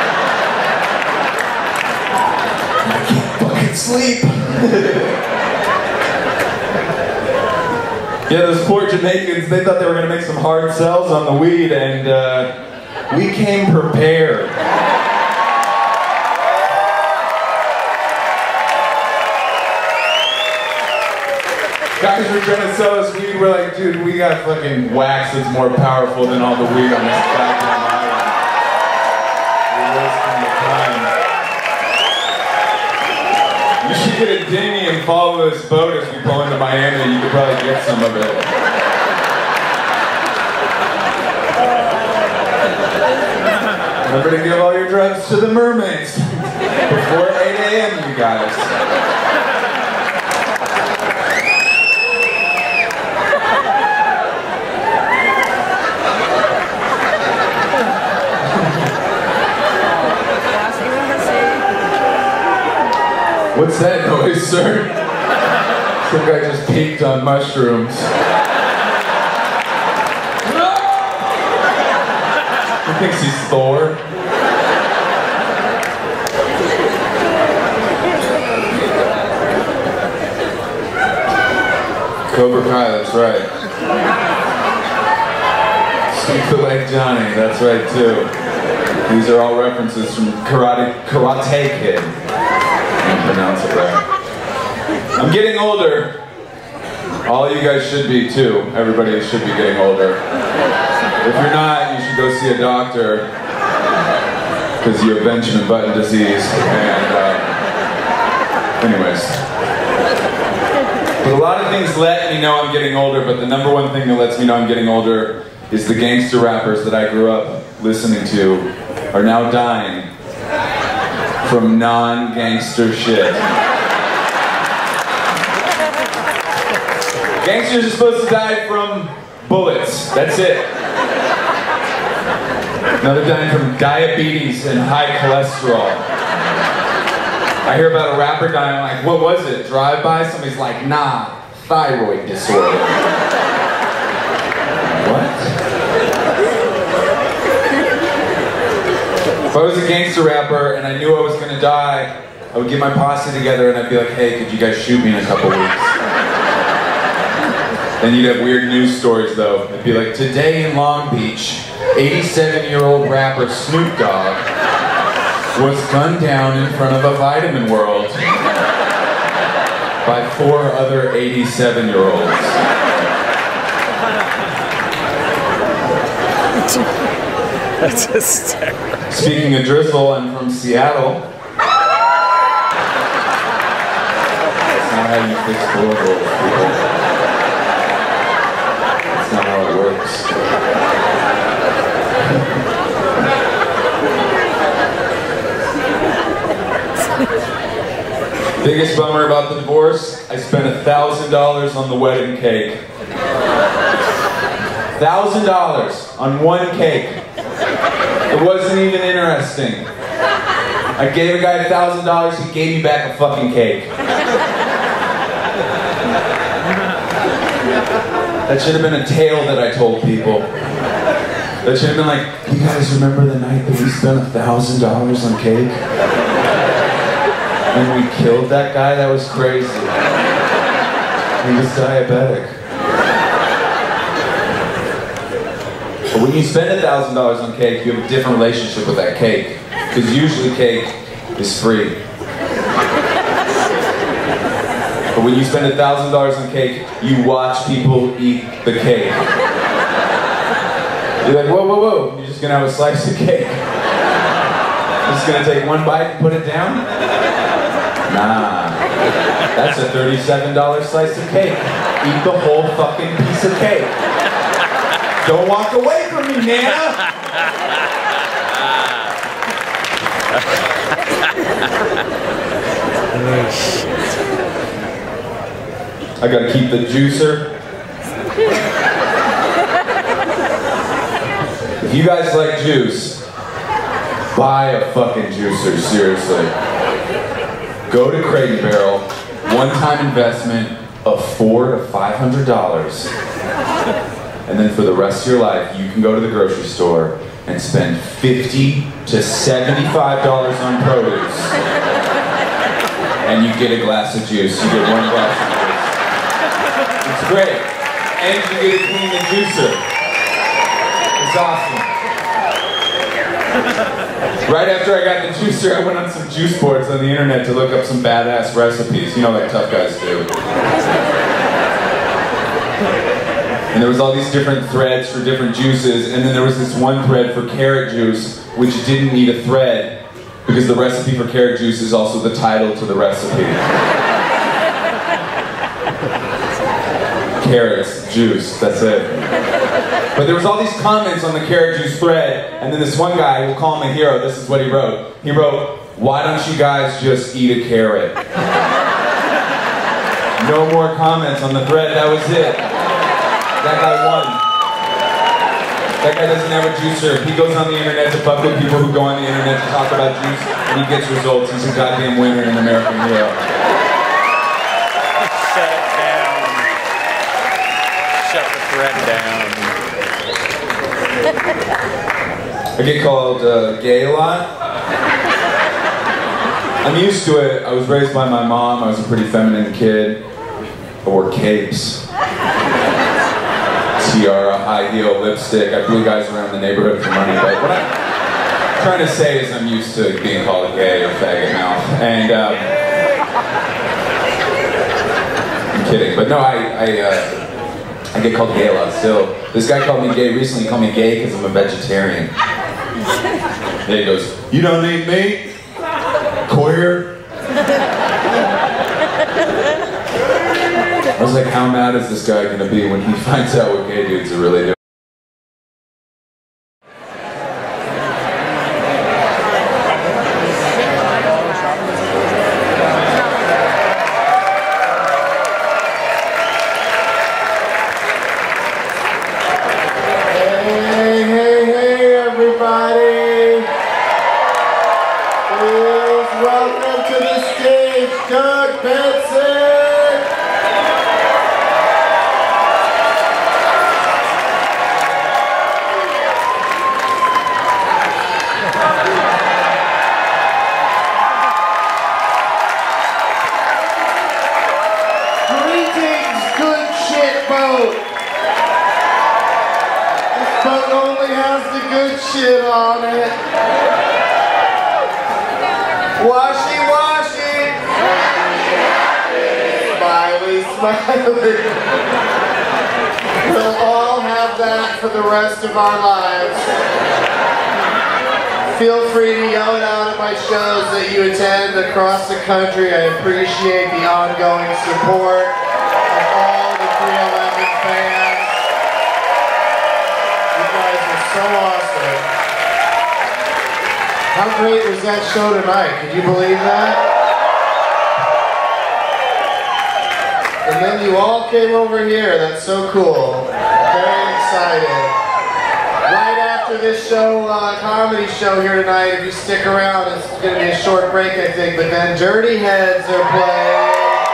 I can't fucking sleep. Yeah, those poor Jamaicans, they thought they were going to make some hard sells on the weed, and uh, we came prepared. Guys were trying to sell us weed, we're like, dude, we got fucking wax that's more powerful than all the weed on this goddamn island. We're wasting the time. You should get a dinghy and follow this boat as we pull into Miami. You could probably get some of it. Remember to give all your drugs to the mermaids. Before eight A M you guys. What's that noise, sir? Some guy just peeked on mushrooms. He thinks he's Thor. Cobra Kai, that's right. Sweep the Leg Johnny, that's right too. These are all references from Karate, Karate Kid. Pronounce it right. I'm getting older. All you guys should be too. Everybody should be getting older. If you're not, you should go see a doctor because you have Benjamin Button disease. And uh, anyways, but a lot of things let me know I'm getting older. But the number one thing that lets me know I'm getting older is the gangster rappers that I grew up listening to are now dying from non-gangster shit. Gangsters are supposed to die from bullets. That's it. Now they're dying from diabetes and high cholesterol. I hear about a rapper dying, I'm like, what was it? Drive-by? Somebody's like, nah, thyroid disorder. What? If I was a gangster rapper and I knew I was gonna die, I would get my posse together and I'd be like, hey, could you guys shoot me in a couple weeks? Then you'd have weird news stories though. It'd be like, today in Long Beach, eighty-seven-year-old rapper Snoop Dogg was gunned down in front of a Vitamin World by four other eighty-seven-year-olds. That's hysterical. Speaking of drizzle, I'm from Seattle. That's not how you fix political people. That's not how it works. Biggest bummer about the divorce, I spent a thousand dollars on the wedding cake. Thousand dollars on one cake. It wasn't even interesting. I gave a guy a thousand dollars, he gave me back a fucking cake. That should have been a tale that I told people. That should have been like, you guys remember the night that we spent a thousand dollars on cake? And we killed that guy? That was crazy. He was diabetic. But when you spend a thousand dollars on cake, you have a different relationship with that cake. Because usually cake is free. But when you spend a thousand dollars on cake, you watch people eat the cake. You're like, whoa, whoa, whoa, you're just gonna have a slice of cake. You're just gonna take one bite and put it down? Nah, that's a thirty-seven dollar slice of cake. Eat the whole fucking piece of cake. Don't walk away from me, Nana! I gotta keep the juicer. If you guys like juice, buy a fucking juicer, seriously. Go to Crate and Barrel, one-time investment of four to five hundred dollars. And then for the rest of your life, you can go to the grocery store and spend fifty to seventy-five dollars on produce. And you get a glass of juice. You get one glass of juice. It's great. And you get to clean the juicer. It's awesome. Right after I got the juicer, I went on some juice boards on the internet to look up some badass recipes. You know, like tough guys do. And there was all these different threads for different juices, and then there was this one thread for carrot juice, which didn't need a thread, because the recipe for carrot juice is also the title to the recipe. Carrots, juice, that's it. But there was all these comments on the carrot juice thread, and then this one guy, we'll call him a hero, this is what he wrote. He wrote, "Why don't you guys just eat a carrot?" No more comments on the thread, that was it. That guy won. That guy doesn't have a juicer. He goes on the internet to fuck with people who go on the internet to talk about juice, and he gets results. He's a goddamn winner and an American hero. Shut it down. Shut the thread down. I get called uh, gay a lot. I'm used to it. I was raised by my mom. I was a pretty feminine kid. I wore capes. Tiara, high heel, lipstick. I blew guys around the neighborhood for money. But what I'm trying to say is I'm used to being called a gay or faggot now. And um, I'm kidding. But no, I I, uh, I get called gay a lot still. This guy called me gay recently. He called me gay because I'm a vegetarian. And he goes, "You don't eat meat? Queer?" I was like, how mad is this guy gonna be when he finds out what gay dudes are really doing? Hey, hey, hey, everybody! Please welcome to the stage, Doug Benson! But only has the good shit on it. Washy, washy. Smiley, smiley. We'll all have that for the rest of our lives. Feel free to yell it out at my shows that you attend across the country. I appreciate the ongoing support of all the three eleven fans. So awesome. How great was that show tonight? Could you believe that? And then you all came over here. That's so cool. Very excited. Right after this show, uh, comedy show here tonight, if you stick around, it's going to be a short break, I think, but then Dirty Heads are playing.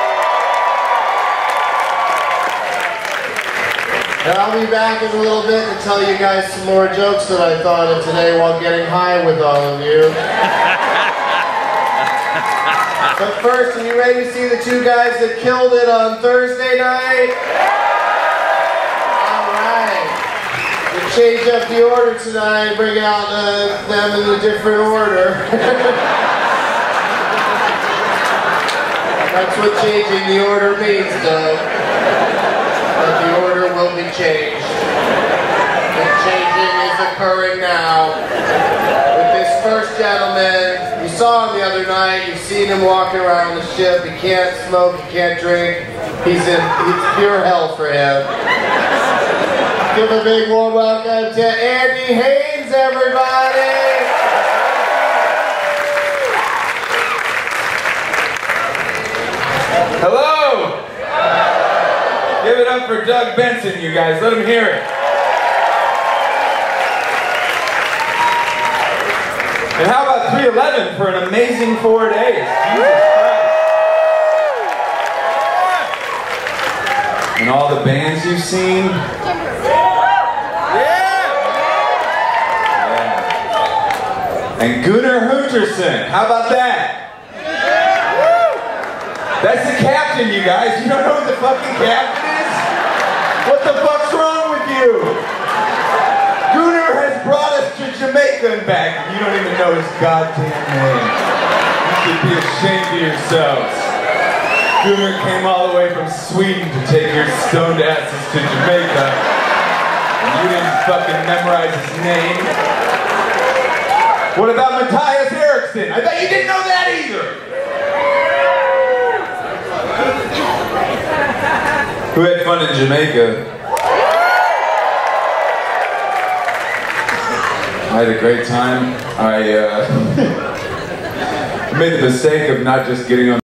And I'll be back in a little bit to tell you guys some more jokes that I thought of today while getting high with all of you. But first, are you ready to see the two guys that killed it on Thursday night? Alright. We'll change up the order tonight and bring out uh, them in a different order. That's what changing the order means, though. That the order will be changed. The changing is occurring now. With this first gentleman, you saw him the other night, you've seen him walking around the ship, he can't smoke, he can't drink, he's in, it's pure hell for him. Give a big warm welcome to Andy Haynes, everybody! Hello! Give it up for Doug Benson, you guys. Let him hear it. And how about three eleven for an amazing four days? Jesus Christ. And all the bands you've seen. Yeah. And Gunnar Hunterson. How about that? That's the captain, you guys. You don't know who the fucking captain is? What the fuck's wrong with you? Gunnar has brought us to Jamaica and back, and you don't even know his goddamn name. You should be ashamed of yourselves. Gunnar came all the way from Sweden to take your stoned asses to Jamaica, and you didn't fucking memorize his name. What about Matthias Eriksson? I bet you didn't know that either. Who had fun in Jamaica? I had a great time. I uh, made the mistake of not just getting on